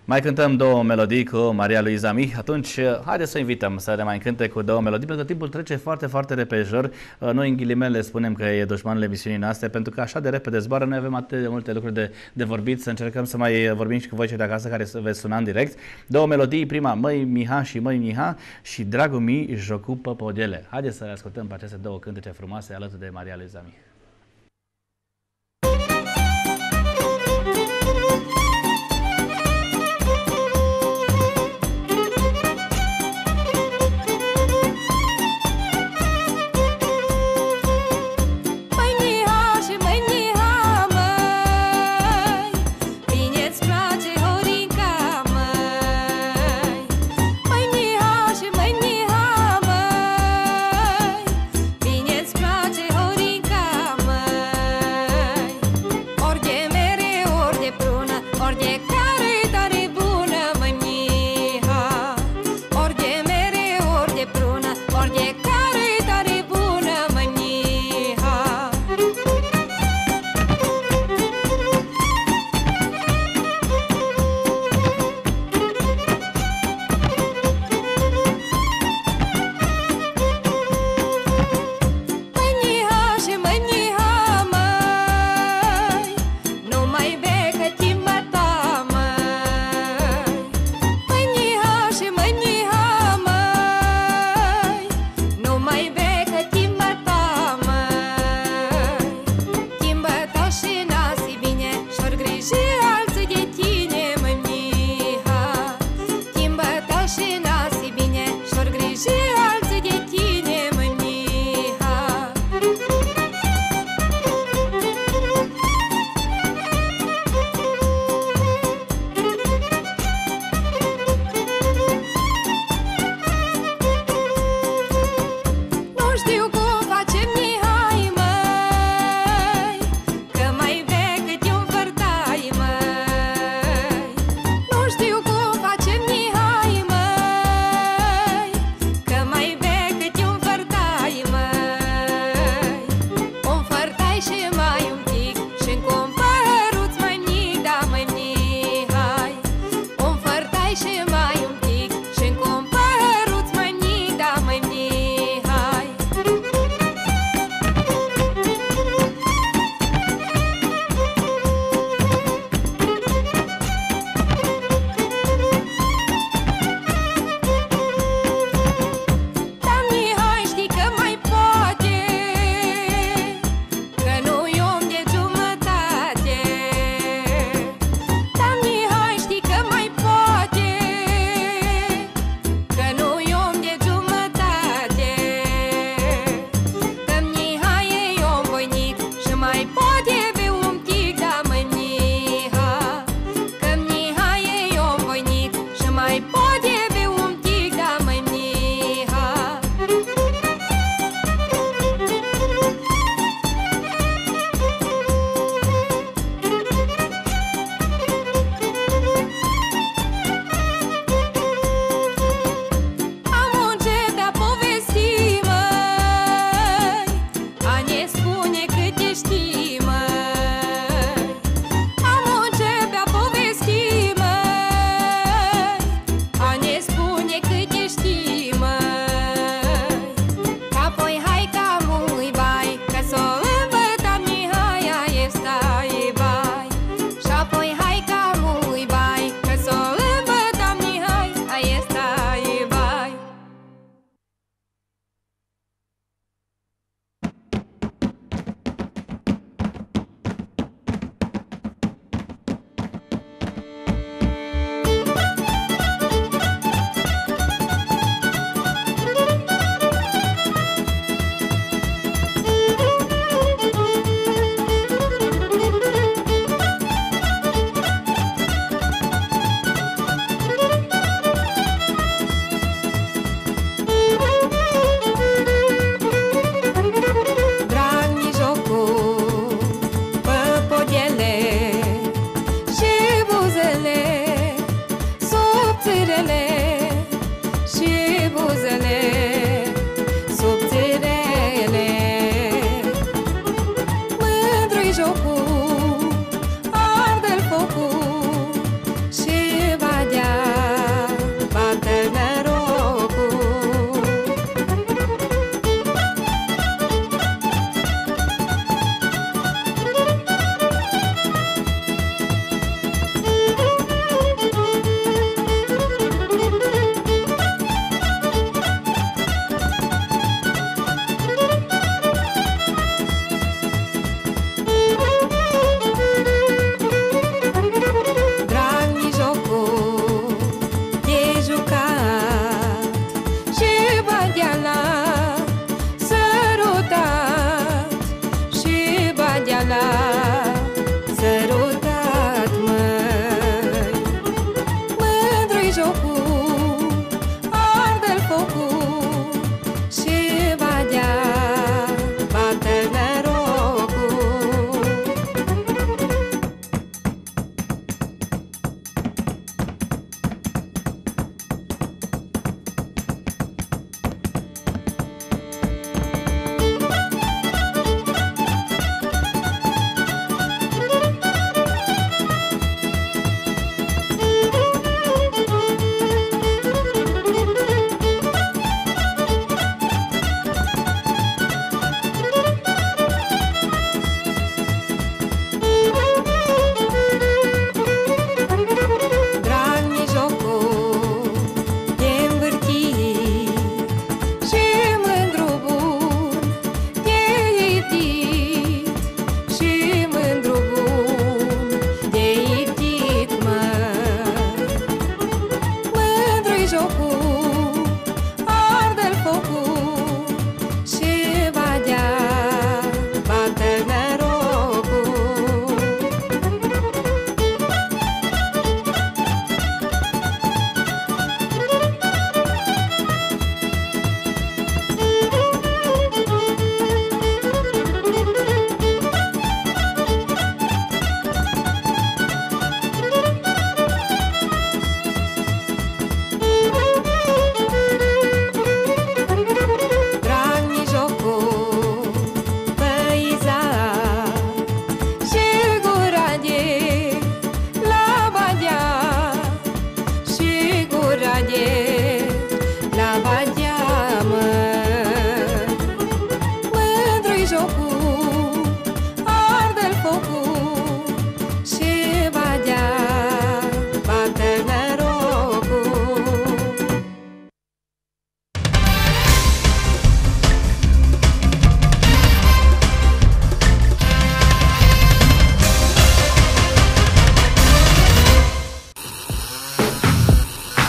Mai cântăm două melodii cu Maria Luiza Mih, atunci haideți să o invităm să ne mai cânte cu două melodii, pentru că timpul trece foarte, foarte repejor. Noi în ghilimele spunem că e dușmanul emisiunii noastre, pentru că așa de repede zboară, noi avem atât de multe lucruri de, de vorbit, să încercăm să mai vorbim și cu voi cei de acasă care veți suna în direct. Două melodii, prima Măi Miha și Măi Miha și Dragul mi jocu pe podele. Haideți să le ascultăm pe aceste două cântece frumoase alături de Maria Luiza Mih. Numai becă timba ta,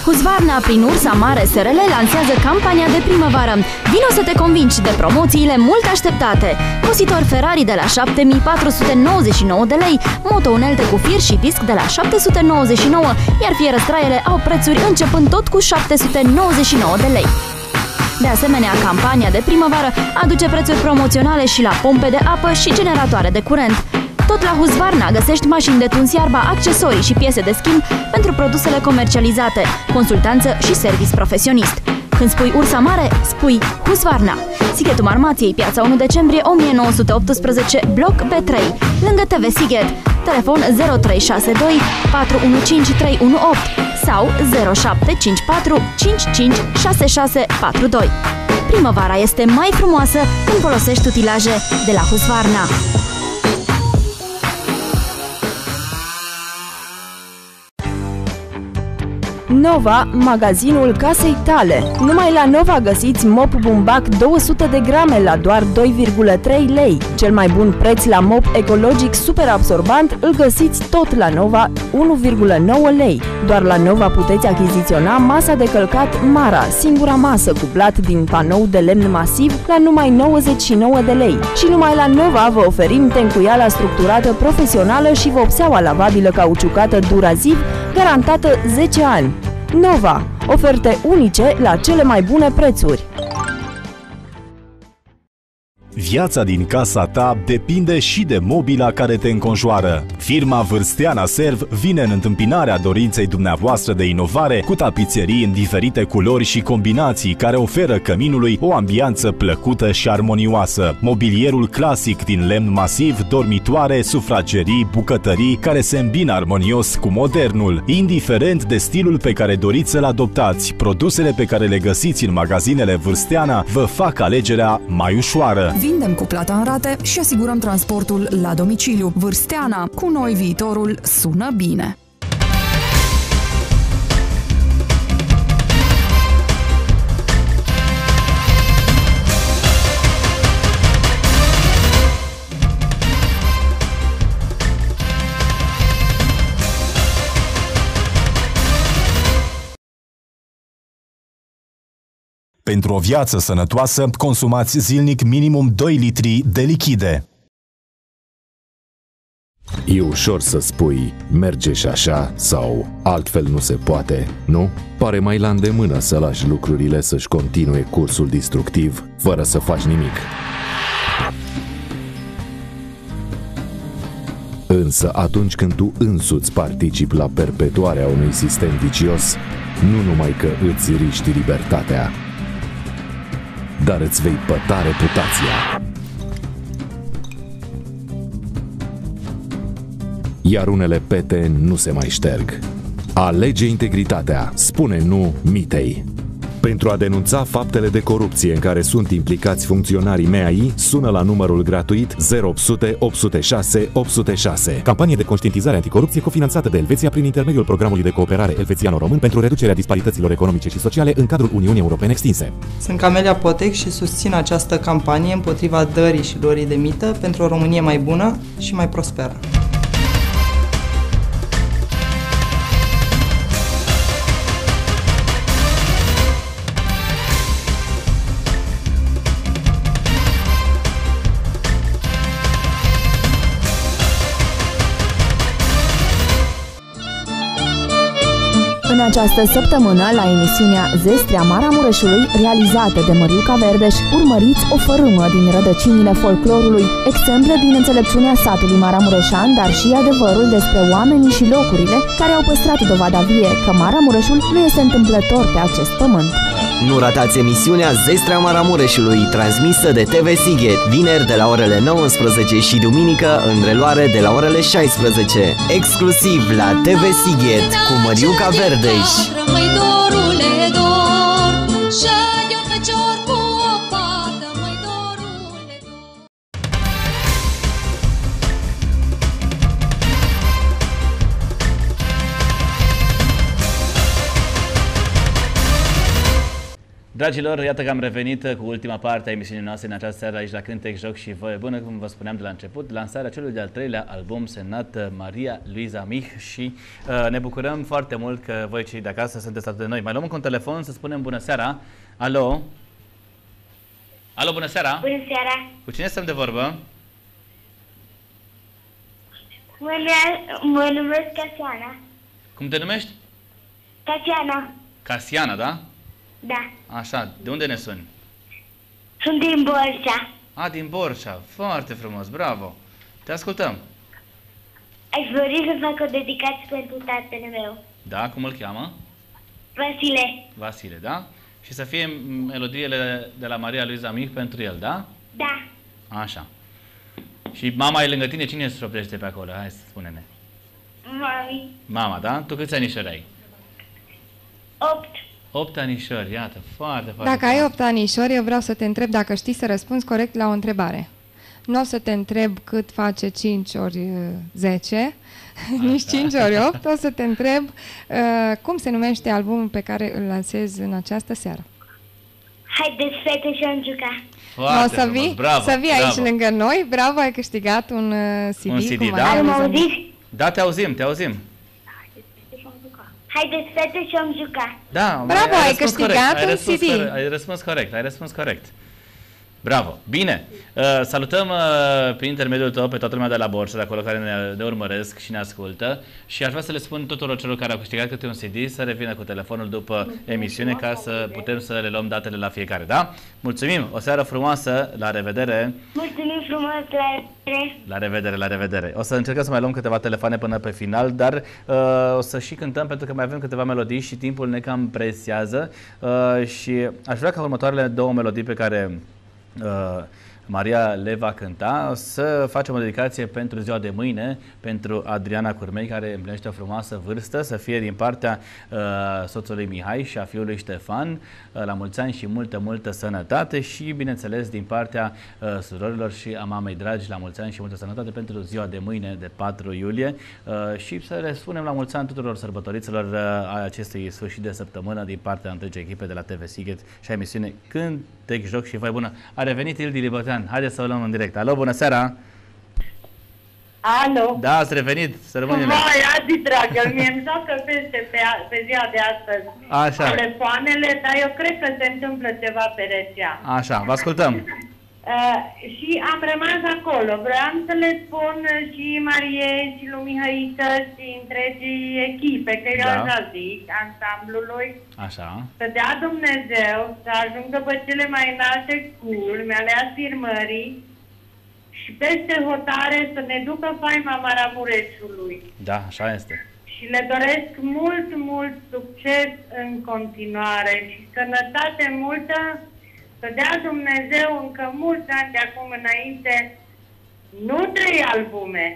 Husqvarna prin Ursa Mare S R L lansează campania de primăvară. Vino să te convingi de promoțiile mult așteptate. Cositor Ferrari de la șapte mii patru sute nouăzeci și nouă de lei, moto-unelte cu fir și disc de la șapte sute nouăzeci și nouă, iar fierăstraiele au prețuri începând tot cu șapte sute nouăzeci și nouă de lei. De asemenea, campania de primăvară aduce prețuri promoționale și la pompe de apă și generatoare de curent. Tot la Husqvarna găsești mașini de tuns iarba, accesorii și piese de schimb pentru produsele comercializate, consultanță și service profesionist. Când spui Ursa Mare, spui Husqvarna. Sighetul Marmației, piața unu decembrie o mie nouă sute optsprezece, bloc B trei, lângă T V Sighet. Telefon zero trei șase doi patru unu cinci trei unu opt sau zero șapte cinci patru cinci cinci șase șase patru doi. Primăvara este mai frumoasă când folosești utilaje de la Husqvarna. Nova, magazinul casei tale. Numai la Nova găsiți mop bumbac două sute de grame la doar doi virgulă trei lei. Cel mai bun preț la mop ecologic super absorbant îl găsiți tot la Nova, unu virgulă nouă lei. Doar la Nova puteți achiziționa masa de călcat Mara, singura masă cu blat din panou de lemn masiv la numai nouăzeci și nouă de lei. Și numai la Nova vă oferim tencuiala structurată profesională și vopseaua lavabilă cauciucată Duraziv, garantată zece ani. Nova. Oferte unice la cele mai bune prețuri. Viața din casa ta depinde și de mobila care te înconjoară. Firma Vârsteana Serv vine în întâmpinarea dorinței dumneavoastră de inovare cu tapiserii în diferite culori și combinații care oferă căminului o ambianță plăcută și armonioasă. Mobilierul clasic din lemn masiv, dormitoare, sufragerii, bucătării care se îmbină armonios cu modernul. Indiferent de stilul pe care doriți să-l adoptați, produsele pe care le găsiți în magazinele Vârsteana vă fac alegerea mai ușoară. Vindem cu plata în rate și asigurăm transportul la domiciliu. Vârsteana. Cu noi viitorul sună bine. Pentru o viață sănătoasă, consumați zilnic minimum doi litri de lichide. E ușor să spui, merge și așa sau altfel nu se poate, nu? Pare mai la îndemână să lași lucrurile să-și continue cursul destructiv, fără să faci nimic. Însă atunci când tu însuți participi la perpetuarea unui sistem vicios, nu numai că îți riști libertatea, dar îți vei păta reputația. Iar unele pete nu se mai șterg. Alege integritatea. Spune nu mitei. Pentru a denunța faptele de corupție în care sunt implicați funcționarii M A I, sună la numărul gratuit zero opt sute opt zero șase opt zero șase. Campanie de conștientizare anticorupție cofinanțată de Elveția prin intermediul programului de cooperare elvețiano-român pentru reducerea disparităților economice și sociale în cadrul Uniunii Europene extinse. Sunt Camelia Potec și susțin această campanie împotriva dării și luării de mită pentru o Românie mai bună și mai prosperă. În această săptămână, la emisiunea Zestrea Maramureșului, realizată de Măriuca Verdeș, urmăriți o fărâmă din rădăcinile folclorului, exemple din înțelepciunea satului maramureșan, dar și adevărul despre oamenii și locurile care au păstrat dovada vie că Maramureșul nu este întâmplător pe acest pământ. Nu ratați emisiunea Zestrea Maramureșului, transmisă de T V Sighet, vineri de la orele nouăsprezece și duminică în reluare de la orele șaisprezece. Exclusiv la T V Sighet cu Măriuca Verdeș. Dragilor, iată că am revenit cu ultima parte a emisiunii noastre în această seară aici la Cântec, Joc și Voie Bună, cum vă spuneam de la început, lansarea celui de-al treilea album semnat Maria Luiza Mich și uh, ne bucurăm foarte mult că voi cei de acasă sunteți atât de noi. Mai luăm un telefon să spunem bună seara. Alo? Alo, bună seara! Bună seara! Cu cine stăm de vorbă? Mă, mă numesc Casiana. Cum te numești? Casiana. Casiana, da? Da. Așa, de unde ne suni? Sunt din Borșa. A, din Borșa. Foarte frumos, bravo. Te ascultăm. Aș dori să fac o dedicație pentru tatăl meu. Da, cum îl cheamă? Vasile. Vasile, da? Și să fie melodiile de la Maria Luiza Mich pentru el, da? Da. Așa. Și mama e lângă tine, cine se șoptește pe acolo? Hai să spune-ne. Mami. Mama, da? Tu câți anișori ai? Opt. Opt anișori, iată, foarte, foarte Dacă ai opt anișori, eu vreau să te întreb dacă știi să răspunzi corect la o întrebare. Nu o să te întreb cât face cinci ori zece, nici cinci ori opt, o să te întreb uh, cum se numește albumul pe care îl lansezi în această seară. Haideți, fete, și am jucat. Foarte o să frumos, vii, bravo, să vii aici bravo. lângă noi. Bravo, ai câștigat un uh, C D. Un C D, cu da? Maria Luiza Mich. Da, te auzim, te auzim. Haideți, fete, și am jucat. Da, bravo, ai, ai câștigat corect. un ai răspuns C D. Corect. Ai răspuns corect, ai răspuns corect. Bravo. Bine. Uh, salutăm uh, prin intermediul tău pe toată lumea de la Borșa, de acolo care ne, ne urmăresc și ne ascultă. Și aș vrea să le spun tuturor celor care au câștigat câte un C D să revină cu telefonul după emisiune ca să putem să le luăm datele la fiecare, da? Mulțumim. O seară frumoasă. La revedere. Mulțumim frumos, la revedere. La revedere, la revedere. O să încercăm să mai luăm câteva telefoane până pe final, dar uh, o să și cântăm pentru că mai avem câteva melodii și timpul ne cam presează. Uh, și aș vrea ca următoarele două melodii pe care Uh, Maria le va cânta, să facem o dedicație pentru ziua de mâine, pentru Adriana Curmei, care împlinește o frumoasă vârstă, să fie din partea uh, soțului Mihai și a fiului Ștefan, uh, la mulți ani și multă, multă sănătate și, bineînțeles, din partea uh, surorilor și a mamei dragi, la mulți ani și multă sănătate pentru ziua de mâine, de patru iulie, uh, și să le spunem la mulți ani tuturor sărbătoriților uh, a acestui sfârșit de săptămână din partea întregii echipe de la T V Sighet și a emisiune Cântec, Joc și Vai Bună. A revenit Ildi Libătean. Haideți să o luăm în direct. Alo, bună seara! Alo! Da, ați revenit, să rămânem. Vai, azi, dragă, mie îmi joacă peste pe, pe ziua de astăzi Așa. telefoanele, dar eu cred că se întâmplă ceva pe rețea. Așa, vă ascultăm. Uh, și am rămas acolo. Vreau să le spun și Mariei și lui Mihaiță și întregii echipe, că eu Da. așa zic, ansamblului, Așa. să dea Dumnezeu să ajungă pe cele mai înalte culmi ale afirmării și peste hotare să ne ducă faima Maramureșului. Da, așa este. Și le doresc mult, mult succes în continuare și sănătate multă, să dea Dumnezeu încă mulți ani de acum înainte, nu trei albume,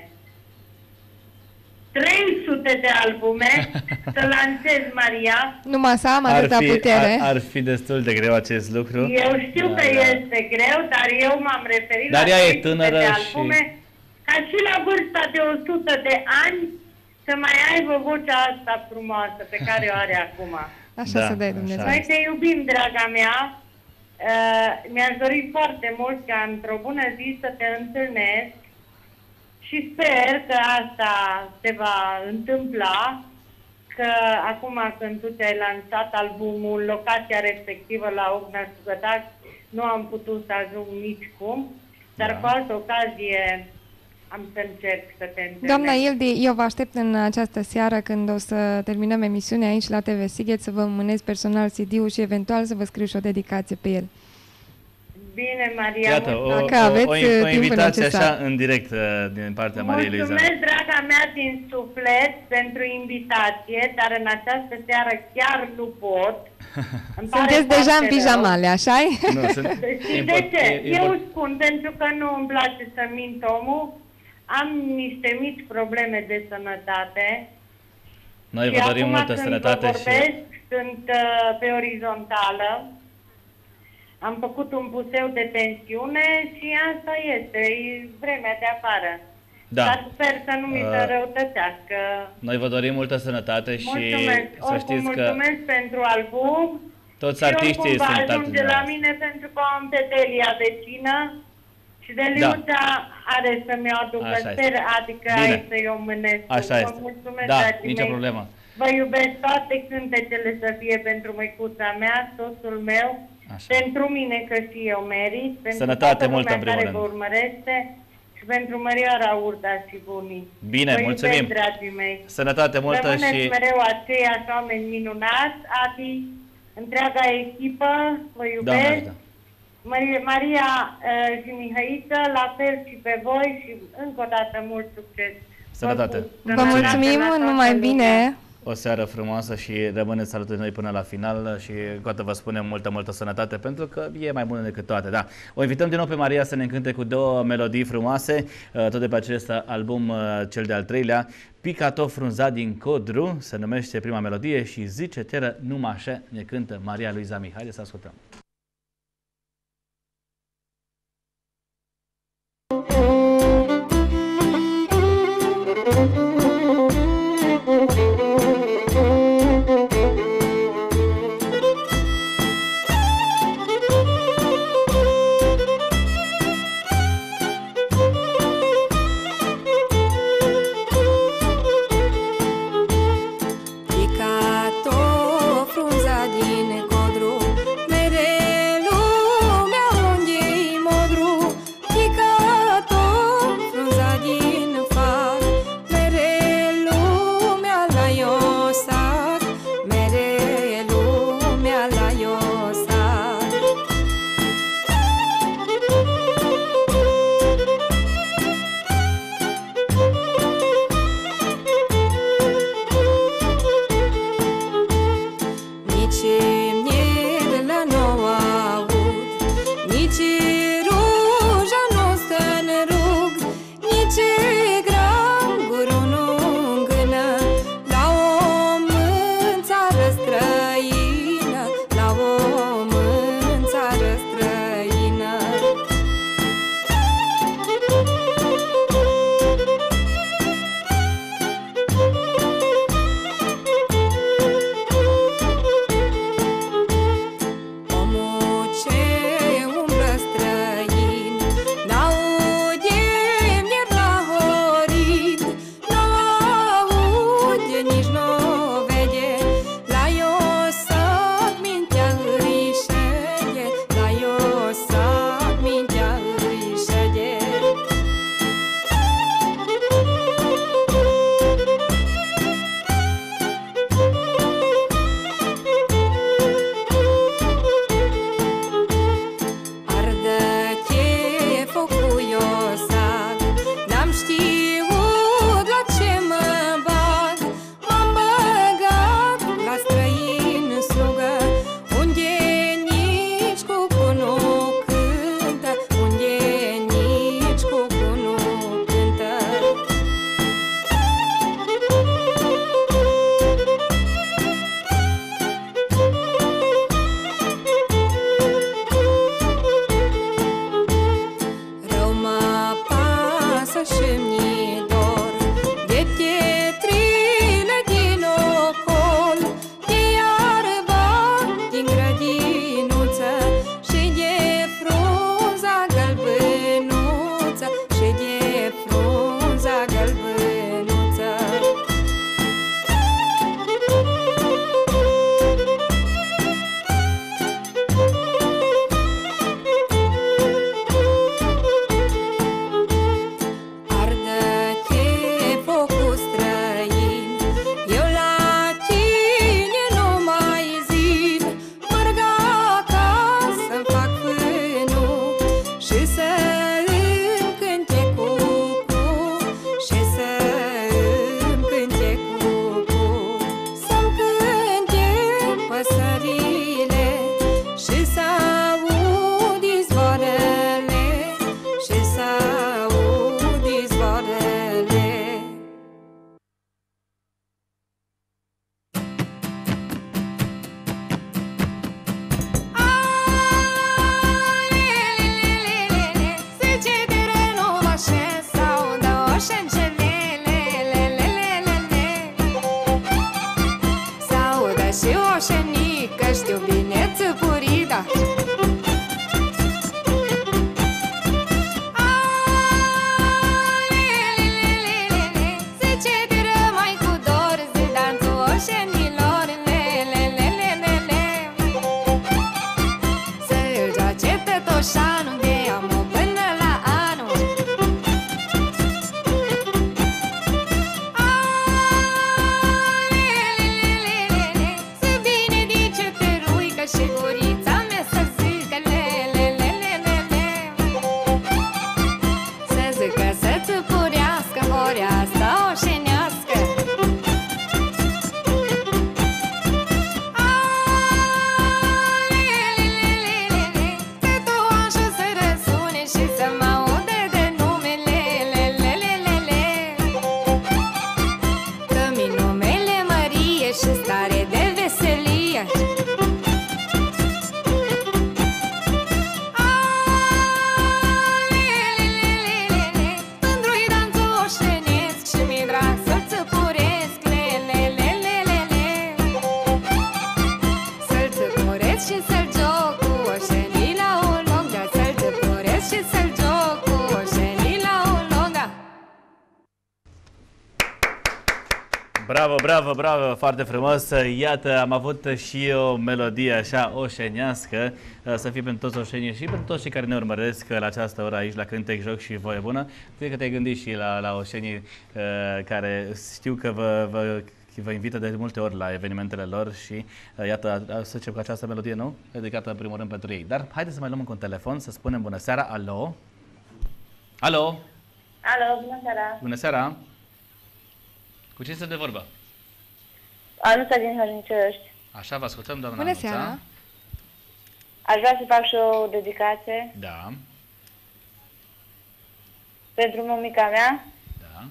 trei sute de albume, să lansez, Maria. Numai să am atâta ar fi, putere. Ar, ar fi destul de greu acest lucru. Eu știu da, că da. este greu, dar eu m-am referit Dar la ea e trei sute tânără de și- albume, ca și la vârsta de o sută de ani să mai aibă vocea asta frumoasă pe care o are acum. Așa Da, să dai Dumnezeu. Noi te iubim, draga mea. Uh, mi-aș dori foarte mult ca într-o bună zi să te întâlnesc și sper că asta se va întâmpla, că acum când tu ți-ai lansat albumul, locația respectivă la Ogna și Gătac, nu am putut să ajung nici cum, dar Da. cu altă ocazie am să încerc să te întâlnesc. Doamna Ildi, eu vă aștept în această seară când o să terminăm emisiunea aici la T V Sighet să vă mânez personal C D-ul și eventual să vă scriu și o dedicație pe el. Bine, Maria. Iată, o, Dacă o, aveți, o, o timpul invitație necesar. așa în direct uh, din partea Mariei Luiza. Mulțumesc, draga mea, din suflet pentru invitație, dar în această seară chiar nu pot. Îmi pare Sunteți deja în foarte pijamale, așa-i? Nu, sunt... Și de ce? Eu spun, pentru că nu îmi place să mint omul, am niște mici probleme de sănătate. Noi și vă dorim acum multă când sănătate vă și... vorbesc, sunt uh, pe orizontală. Am făcut un puseu de tensiune și asta este, e vremea de afară. Da. Dar sper să nu mi se Uh, răutățească. Noi vă dorim multă sănătate și Mulțumesc. să Oricum, știți că... mulțumesc pentru album Toți Eu artiștii cumva sunt ajunge la mine pentru că am pe Delia vecină și Deliuța are să-mi o aducă, Așa este. sper, adică Bine. aici să-i o mânesc. Așa Vă este. mulțumesc, Da, dragii nicio mei. problemă. Vă iubesc, toate cântecele să fie pentru măicuța mea, soțul meu, Așa. pentru mine că și eu merit, pentru Sănătate toată multă, lumea în primul care rând. vă urmărește și pentru Mărioara Urda și bunii. Bine, vă mulțumim. Iubesc, dragii mei. Sănătate multă Rămâneți și... mereu aceiași oameni minunați, Adi, întreaga echipă, vă Doamne iubesc. ajută. Maria, Maria uh, și Mihăiță, la fel și pe voi și încă o dată mult succes. Sănătate. Vă mulțumim, numai bine! O seară frumoasă și rămâneți alături de noi până la final și încă o dată vă spunem multă, multă sănătate pentru că e mai bună decât toate. Da. O invităm din nou pe Maria să ne încânte cu două melodii frumoase, tot de pe acest album, cel de-al treilea, Picato frunza din Codru, se numește prima melodie și Zice teră numai așa, ne cântă Maria Luiza Mihai. Haideți să ascultăm. Picato frunza din Codru, mereu Bravo, bravo, bravo, foarte frumos. Iată, am avut și o melodie așa oșenească, să fie pentru toți oșenii și pentru toți cei care ne urmăresc la această oră aici la Cântec, Joc și Voie Bună. Cred că te-ai gândit și la, la oșenii care știu că vă, vă, vă invită de multe ori la evenimentele lor și iată, să încep cu această melodie, nu? Dedicată în primul rând pentru ei. Dar haideți să mai luăm încă un telefon, să spunem bună seara, alo? Alo? Alo, bună seara! Bună seara! Cu cine este de vorbă? Anuța din Hărnicești. Așa, vă ascultăm, doamna Bună Anuța. seara! Aș vrea să fac și o dedicație. Da. Pentru mămica mea. Da.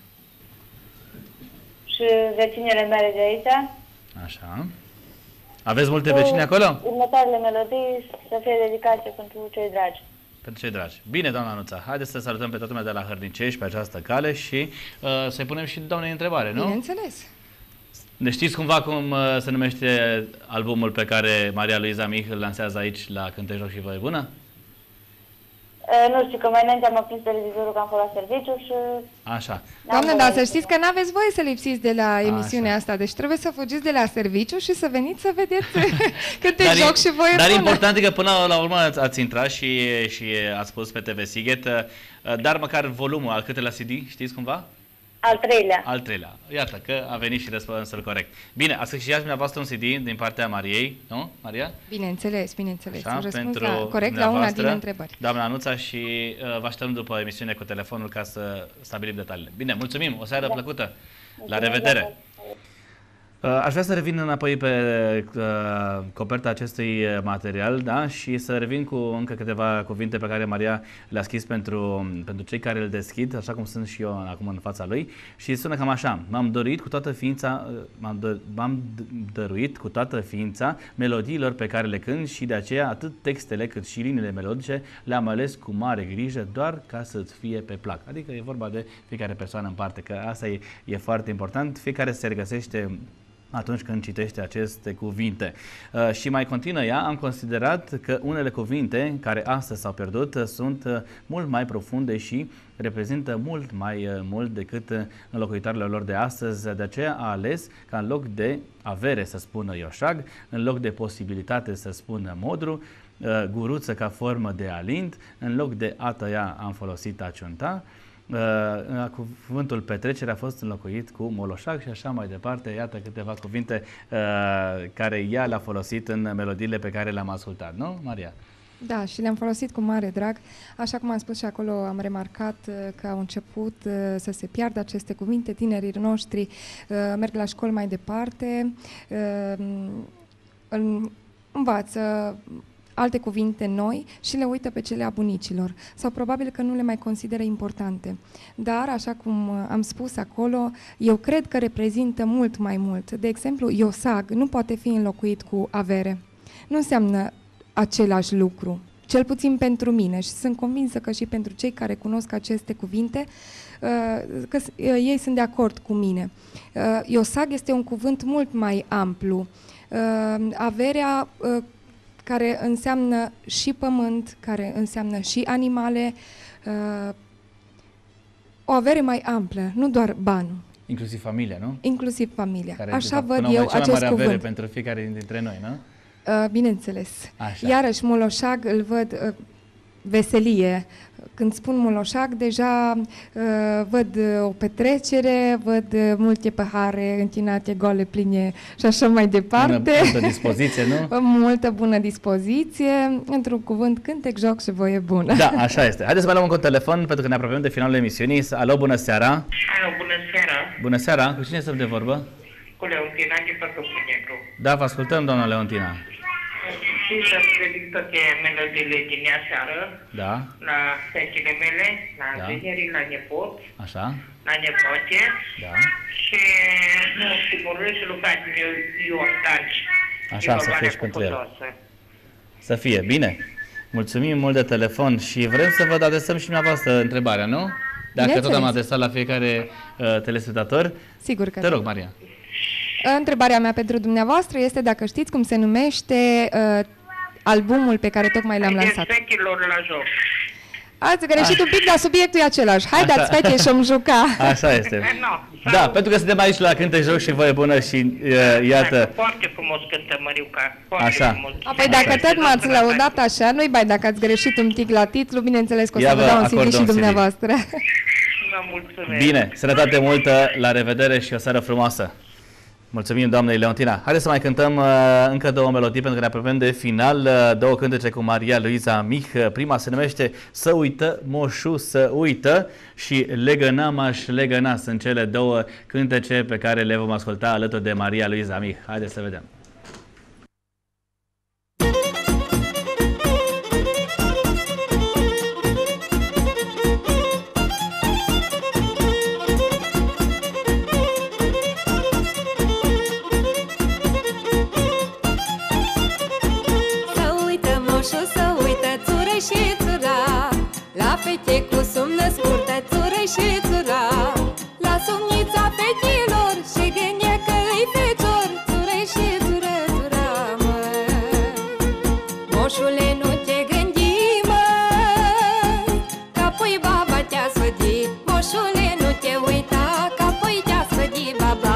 Și vecinele mele de aici. Așa. Aveți multe vecini acolo? Următoarele melodii să fie dedicație pentru cei dragi. Pentru cei dragi. Bine, doamna Anuța, haideți să salutăm pe toată lumea de la Hărnicești pe această cale și uh, să-i punem și doamnei întrebare, nu? Bineînțeles. Ne știți cumva cum uh, se numește albumul pe care Maria Luiza Mich îl lansează aici la Cântec, Joc și Voie Bună? Uh, nu știu, că mai înainte am prins televizorul că am fost la serviciu și... Așa. Doamne, dar să știți că n-aveți voie să lipsiți de la emisiunea Așa. asta, deci trebuie să fugiți de la serviciu și să veniți să vedeți Cântec, Joc și Voie Dar Bună. important e că până la urmă ați, ați intrat și, și ați spus pe T V Sighet, dar măcar volumul al câtelea C D, știți cumva? Al treilea. Al treilea. Iată că a venit și răspunsul corect. Bine, ați câștigat dumneavoastră un C D din partea Mariei, nu, Maria? Bineînțeles, bineînțeles. Așa, Răspuns pentru la, corect la una din întrebări. Doamna Anuța și uh, vă așteptăm după emisiune cu telefonul ca să stabilim detaliile. Bine, mulțumim, o seară da. plăcută. La revedere! Aș vrea să revin înapoi pe uh, coperta acestui material, da? Și să revin cu încă câteva cuvinte pe care Maria le-a scris pentru, pentru cei care îl deschid, așa cum sunt și eu acum în fața lui. Și sună cam așa: m-am dorit cu toată ființa, m-am, dă, m-am dăruit cu toată ființa melodiilor pe care le cânt și de aceea atât textele cât și liniile melodice le-am ales cu mare grijă doar ca să-ți fie pe plac. Adică e vorba de fiecare persoană în parte, că asta e, e foarte important. Fiecare se regăsește atunci când citește aceste cuvinte. Uh, și mai continuă ea, am considerat că unele cuvinte care astăzi s-au pierdut uh, sunt uh, mult mai profunde și reprezintă mult mai uh, mult decât uh, înlocuitoarele lor de astăzi. De aceea a ales ca în loc de avere să spună ioșag, în loc de posibilitate să spună modru, uh, guruță ca formă de alint, în loc de a tăia am folosit a ciunta, Uh, cuvântul petrecere a fost înlocuit cu moloșac și așa mai departe. Iată câteva cuvinte uh, care ea le-a folosit în melodiile pe care le-am ascultat, nu, Maria? Da, și le-am folosit cu mare drag. Așa cum am spus și acolo, am remarcat uh, că au început uh, să se piardă aceste cuvinte. Tinerii noștri uh, merg la școli mai departe, uh, în, învață alte cuvinte noi și le uită pe cele a bunicilor. Sau probabil că nu le mai consideră importante. Dar, așa cum am spus acolo, eu cred că reprezintă mult mai mult. De exemplu, iosag nu poate fi înlocuit cu avere. Nu înseamnă același lucru. Cel puțin pentru mine și sunt convinsă că și pentru cei care cunosc aceste cuvinte, că ei sunt de acord cu mine. Iosag este un cuvânt mult mai amplu. Averea care înseamnă și pământ, care înseamnă și animale, uh, o avere mai amplă, nu doar banul. Inclusiv familia, nu? Inclusiv familia. Care, Așa fapt, văd eu acest mare cuvânt. Avere pentru fiecare dintre noi, nu? Uh, bineînțeles. Așa. Iarăși, moloșag îl văd uh, veselie. Când spun moloșag, deja uh, văd uh, o petrecere, văd uh, multe pahare închinate, goale, pline și așa mai departe. Bună, multă dispoziție, nu? Multă bună dispoziție, într-un cuvânt, cântec, joc și voie bună. Da, așa este. Haideți să mai luăm un telefon, pentru că ne apropiem de finalul emisiunii. Alo, bună seara! Alo, bună seara! Bună seara! Cu cine suntem de vorbă? Cu Leontina, de Păcăpul Negru. Da, vă ascultăm, doamna Leontina. Și să-ți dedic toate melodiile din aseară, Da. la fetele mele, la Da. venerii, la nepot, Așa. la nepote, Da. și nu ultimul rând și lui fratele meu Iostaci. Așa, să fie și pentru el. Să fie, bine. Mulțumim mult de telefon și vrem să vă adresăm și dumneavoastră întrebarea, nu? Dacă tot am adresat la fiecare uh, telespectator. Sigur că Te rog, Maria. Întrebarea mea pentru dumneavoastră este dacă știți cum se numește uh, albumul pe care tocmai l-am lansat. Fetelor la joc. Ați greșit un pic, dar subiectul e același. Haideți, Așa. fete, și-om juca. Așa este. Da, pentru că suntem aici la Cântec Joc și Voie Bună și uh, iată... Foarte frumos cântă Măriuca, foarte Așa. frumos. Păi dacă tot m-ați lăudat așa, nu-i bai dacă ați greșit un pic la titlu, bineînțeles că o să Ia vă vă dau un acordăm C D și C D. dumneavoastră. Vă mulțumesc. Bine, sănătate multă, la revedere și o seară frumoasă. Mulțumim, doamnei Leontina. Haideți să mai cântăm uh, încă două melodii pentru că ne apropiem de final. Uh, două cântece cu Maria Luiza Mich. Prima se numește Să uită, moșu să uită și Legăna m-aș legăna. Sunt cele două cântece pe care le vom asculta alături de Maria Luiza Mich. Haideți să vedem. Și țura, la fete cu sumnă scurtă, țură și țura, la sumnița fetilor și gânde că îi fecior, țură și țură, țura, mă. Moșule, nu te gândi, mă, că apoi baba te-a sfădit. Moșule, nu te uita, că apoi te-a sfădit baba.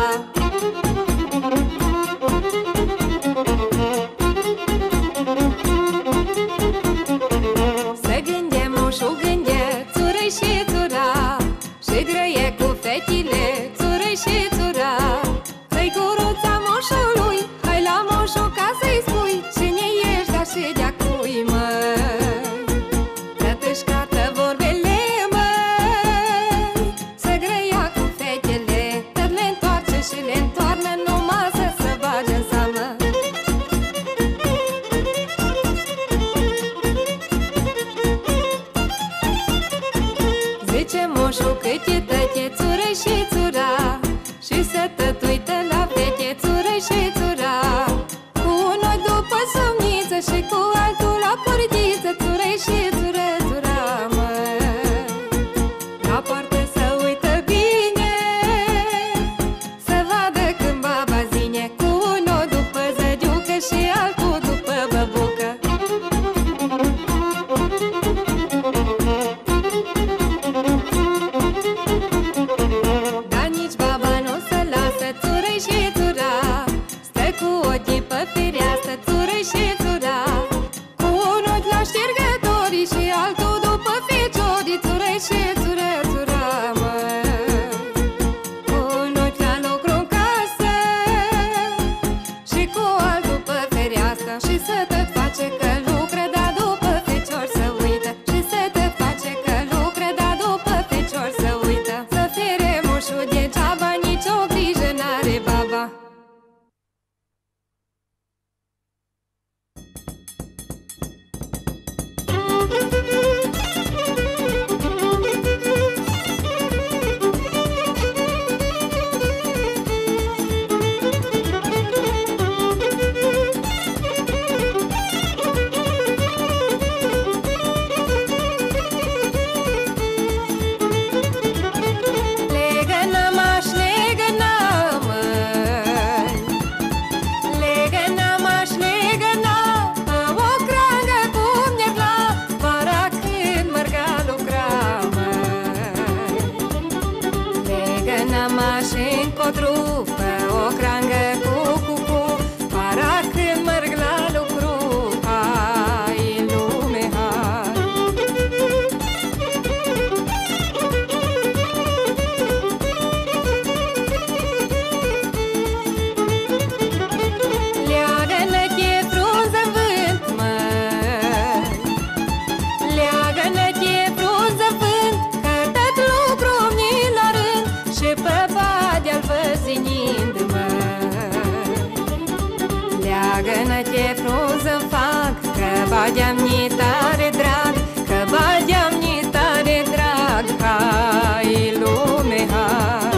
Și țura, și grăie cu fetile, țură și țura. Să-i curuța moșului, hai la moșul ca să-i spui cine ești, dar și de-a cui, mă. Să-ți cată vorbele, mă, să grăia cu fetele, dar le întoarce și le întoarnă numai să se bage în seamă. Zice moșul cât e tăte, țură și țura, și să tătuită la fete, țură și țura. Cu unul după somniță și cu altul la portiță, țură și țură, țura, mă. La poartă să uită bine, să vadă când baba zine, cu unul după zădiucă și altul după băbucă. Dar nici baba nu se lasă, țură și țura, stă cu ochii pe fereastră, țură și țura. Cu unul la ștergătorii și altul după feciorii, țură și țură, țura, mă. Cu unul la lucru în casă și cu altul pe fereastră, și să tot face că lucră, dar după fecior să uită. Și să tot face că lucră, dar după fecior să uită. Să fere moșul degeaba, nici o grijă n-are baba. Legăna m-aș legăna, măi, legăna m-aș legăna, pe o crangă cum nebla, vara când mărga lucra, măi. Legăna m-aș încotru, pe o crangă cu cucu, vara când mărg la lucru, hai lume, hai. Leagă-ne-te frunză-n vânt, măi, leagă-ne-te frunză-n vânt, că tot lucru-mi la rând și pe badea-l văzinind, măi. Leagă-ne-te frunză-n fac, că badea-mi tare drag, că badea-mi tare drag, hai lume, hai.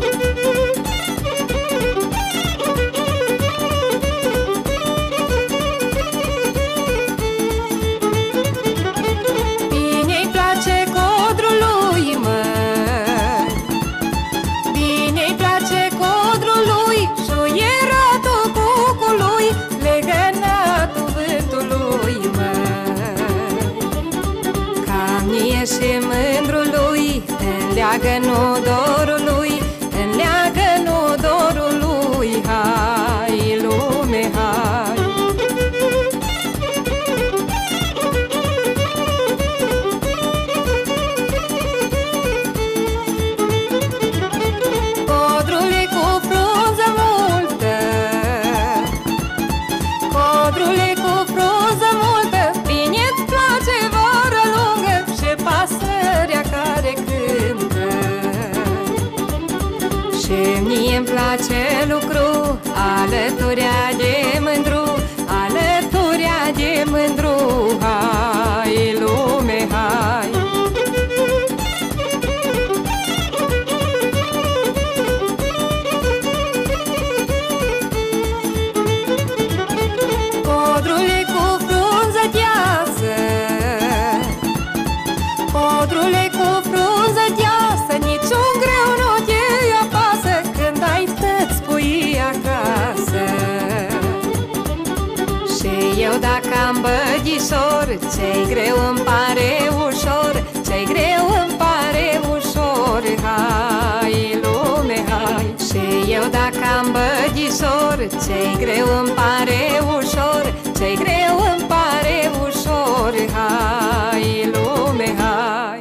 Bine-i place codrului, măi, bine-i place codrului, șuieratul cucului, legănatul vântului, măi. mie-mi place lucru, alăturea de mândru, alăturea de mândru. Hai, lume, hai! Codrule cu frunză teasă, codrule cu frunză teasă, niciun greu nu te apasă când ai tăți pui acasă. Și eu dacă am bădișor, ce-i greu îmi pare ușor, ce-i greu îmi pare ușor. Hai, lume, hai! Și eu dacă am bădișor, ce-i greu îmi pare ușor, ce-i greu îmi pare ușor. Hai, lume, hai!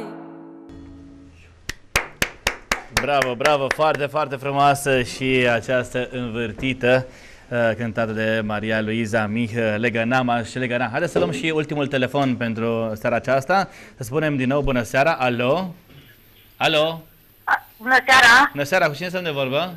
Bravo, bravo, foarte, foarte frumoasă și această învârtită uh, cântată de Maria Luiza Mih, Legănama și Legăna. Haideți să luăm și ultimul telefon pentru seara aceasta. Să spunem din nou bună seara. Alo? Alo? Bună seara! Bună seara, cu cine suntem de vorbă?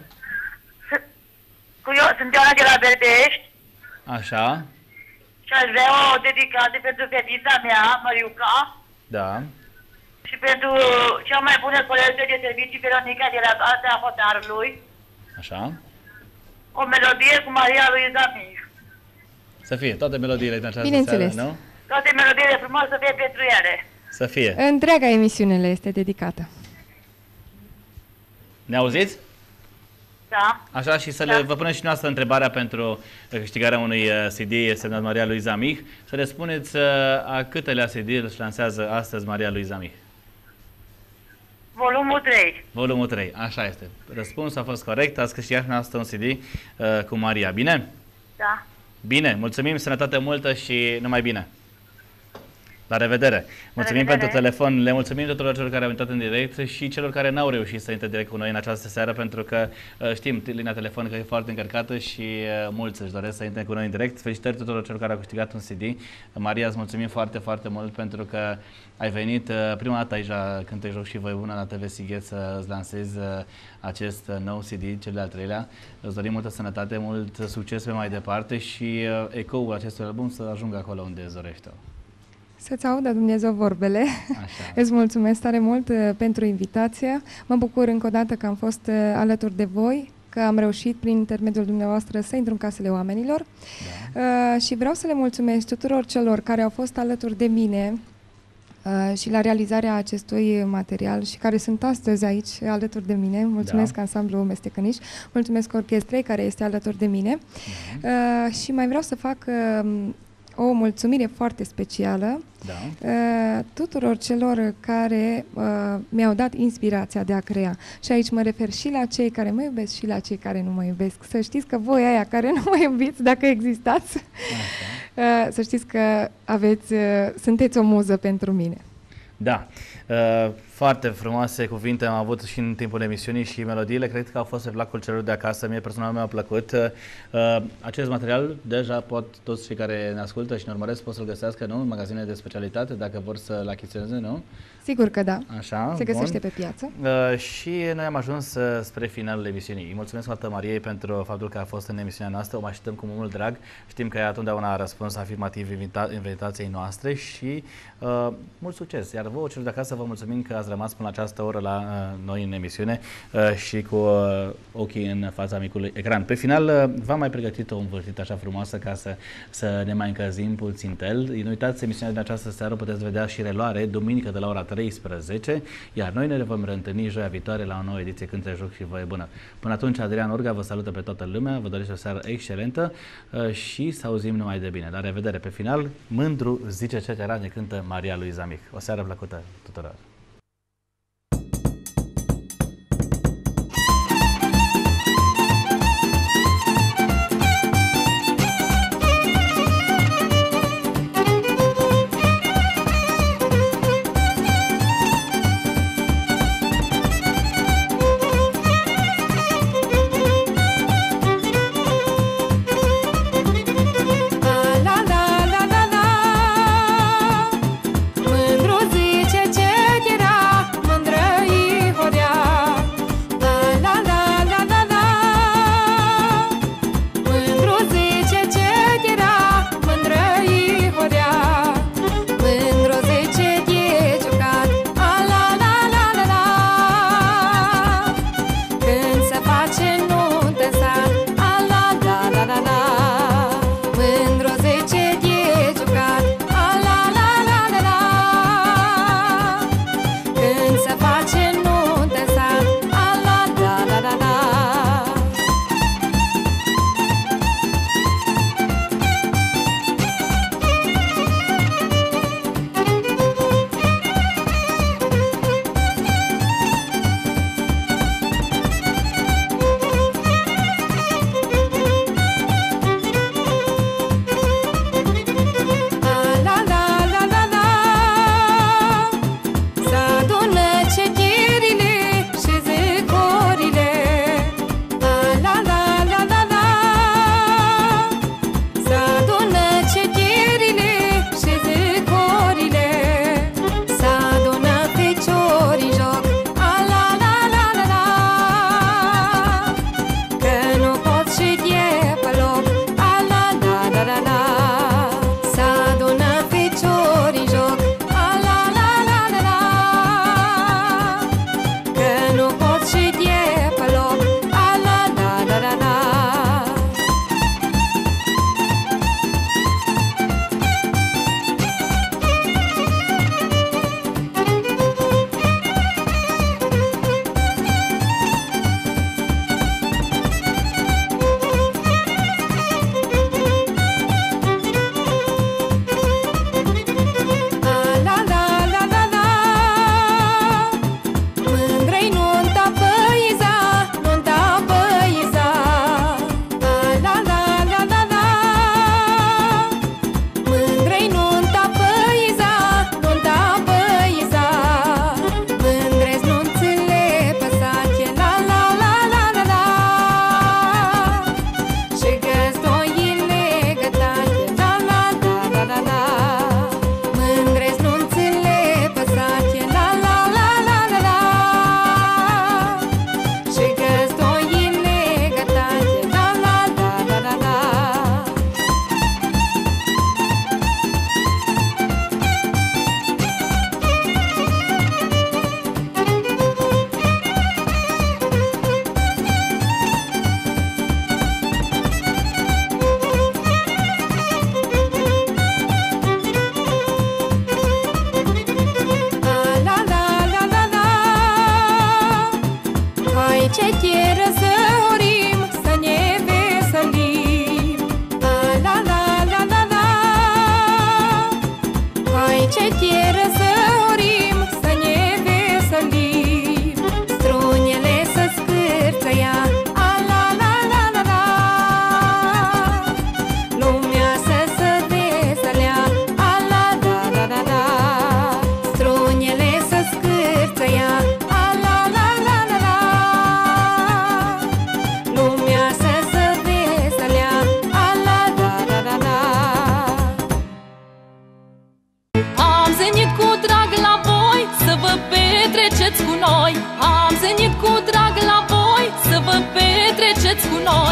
Cu eu, sunt Ioana de la Berbești Așa. și aș vrea o dedicație pentru fetița mea, Măriuca, Da. și pentru cea mai bună colegă de servicii, Veronica de la Casa Hotarului. Așa. O melodie cu Maria Luiza Mih. Să fie toate melodiile din această Bineînțeles. seară, nu? Toate melodiile frumoase să fie pentru ele. Să fie. Întreaga emisiune le este dedicată. Ne auziți? Da. Așa, și să le, vă punem și noastră întrebarea pentru câștigarea unui C D semnat Maria Luiza Mih. Să le spuneți a câtelea C D își lansează astăzi Maria Luiza Mih. Volumul trei. Volumul trei, așa este. Răspunsul a fost corect, ați câștigat și noastră un C D uh, cu Maria. Bine? Da. Bine, mulțumim, sănătate multă și numai bine. La revedere! Mulțumim revedere. pentru telefon, le mulțumim tuturor celor care au intrat în direct și celor care n-au reușit să intre direct cu noi în această seară, pentru că știm, linia telefonică e foarte încărcată și mulți își doresc să intre cu noi în direct. Felicitări tuturor celor care au câștigat un C D. Maria, îți mulțumim foarte, foarte mult pentru că ai venit prima dată aici la Cântec, Joc și Voi Bună la T V Sighet să îți lansezi acest nou C D, cel de-al treilea. Îți dorim multă sănătate, mult succes pe mai departe și ecoul acestui album să ajungă acolo unde îți dorești. Să-ți audă Dumnezeu vorbele. Așa. Îți mulțumesc tare mult uh, pentru invitație. Mă bucur încă o dată că am fost uh, alături de voi, că am reușit prin intermediul dumneavoastră să intru în casele oamenilor. Da. Uh, și vreau să le mulțumesc tuturor celor care au fost alături de mine uh, și la realizarea acestui material și care sunt astăzi aici alături de mine. Mulțumesc da. Ansamblul Mestecăniș, mulțumesc orchestrei care este alături de mine. Da. Uh, și mai vreau să fac uh, o mulțumire foarte specială da. uh, tuturor celor care uh, mi-au dat inspirația de a crea. Și aici mă refer și la cei care mă iubesc și la cei care nu mă iubesc. Să știți că voi aia care nu mă iubiți, dacă existați, uh, să știți că aveți, uh, sunteți o muză pentru mine. Da. Uh, foarte frumoase cuvinte am avut și în timpul emisiunii și melodiile cred că au fost pe placul celor de acasă. Mie personal mi-a plăcut. Uh, acest material deja pot toți cei care ne ascultă și ne urmăresc pot să-l găsească, nu? În magazine de specialitate, dacă vor să-l achiziționeze, nu? Sigur că da. Așa, se găsește bun. pe piață. Uh, și noi am ajuns uh, spre finalul emisiunii. Îi mulțumesc foarte Mariei pentru faptul că a fost în emisiunea noastră. O mai așteptăm cu mult drag. Știm că ea întotdeauna a răspuns afirmativ invita invitației noastre și uh, mult succes. Iar vouă celor de acasă vă mulțumim că ați rămas până la această oră la uh, noi în emisiune uh, și cu uh, ochii în fața micului ecran. Pe final uh, v-am mai pregătit o învârtită așa frumoasă ca să, să ne mai încălzim puțintel. Nu uitați, emisiunea din această seară puteți vedea și reluare duminică de la ora treisprezece, iar noi ne vom reîntâlni joia viitoare la o nouă ediție Cântec, Joc și Voie Bună. Până atunci, Adrian Orga vă salută pe toată lumea, vă doresc o seară excelentă uh, și să auzim numai de bine. La revedere! Pe final, mândru zice Cetera, ne cântă Maria Luiza Mih. O seară plăcută tuturor! Mândru zice ce petreceți cu noi. Am venit cu drag la voi, să vă petreceți cu noi.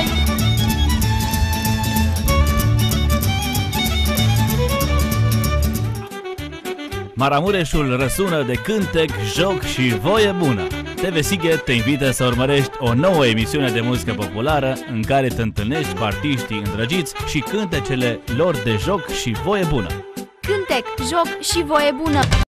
Maramureșul răsună de cântec, joc și voie bună. T V Sighet te invită să urmărești o nouă emisiune de muzică populară în care te întâlnești cu artiștii îndrăgiți și cântecele lor de joc și voie bună. Cântec, joc și voie bună.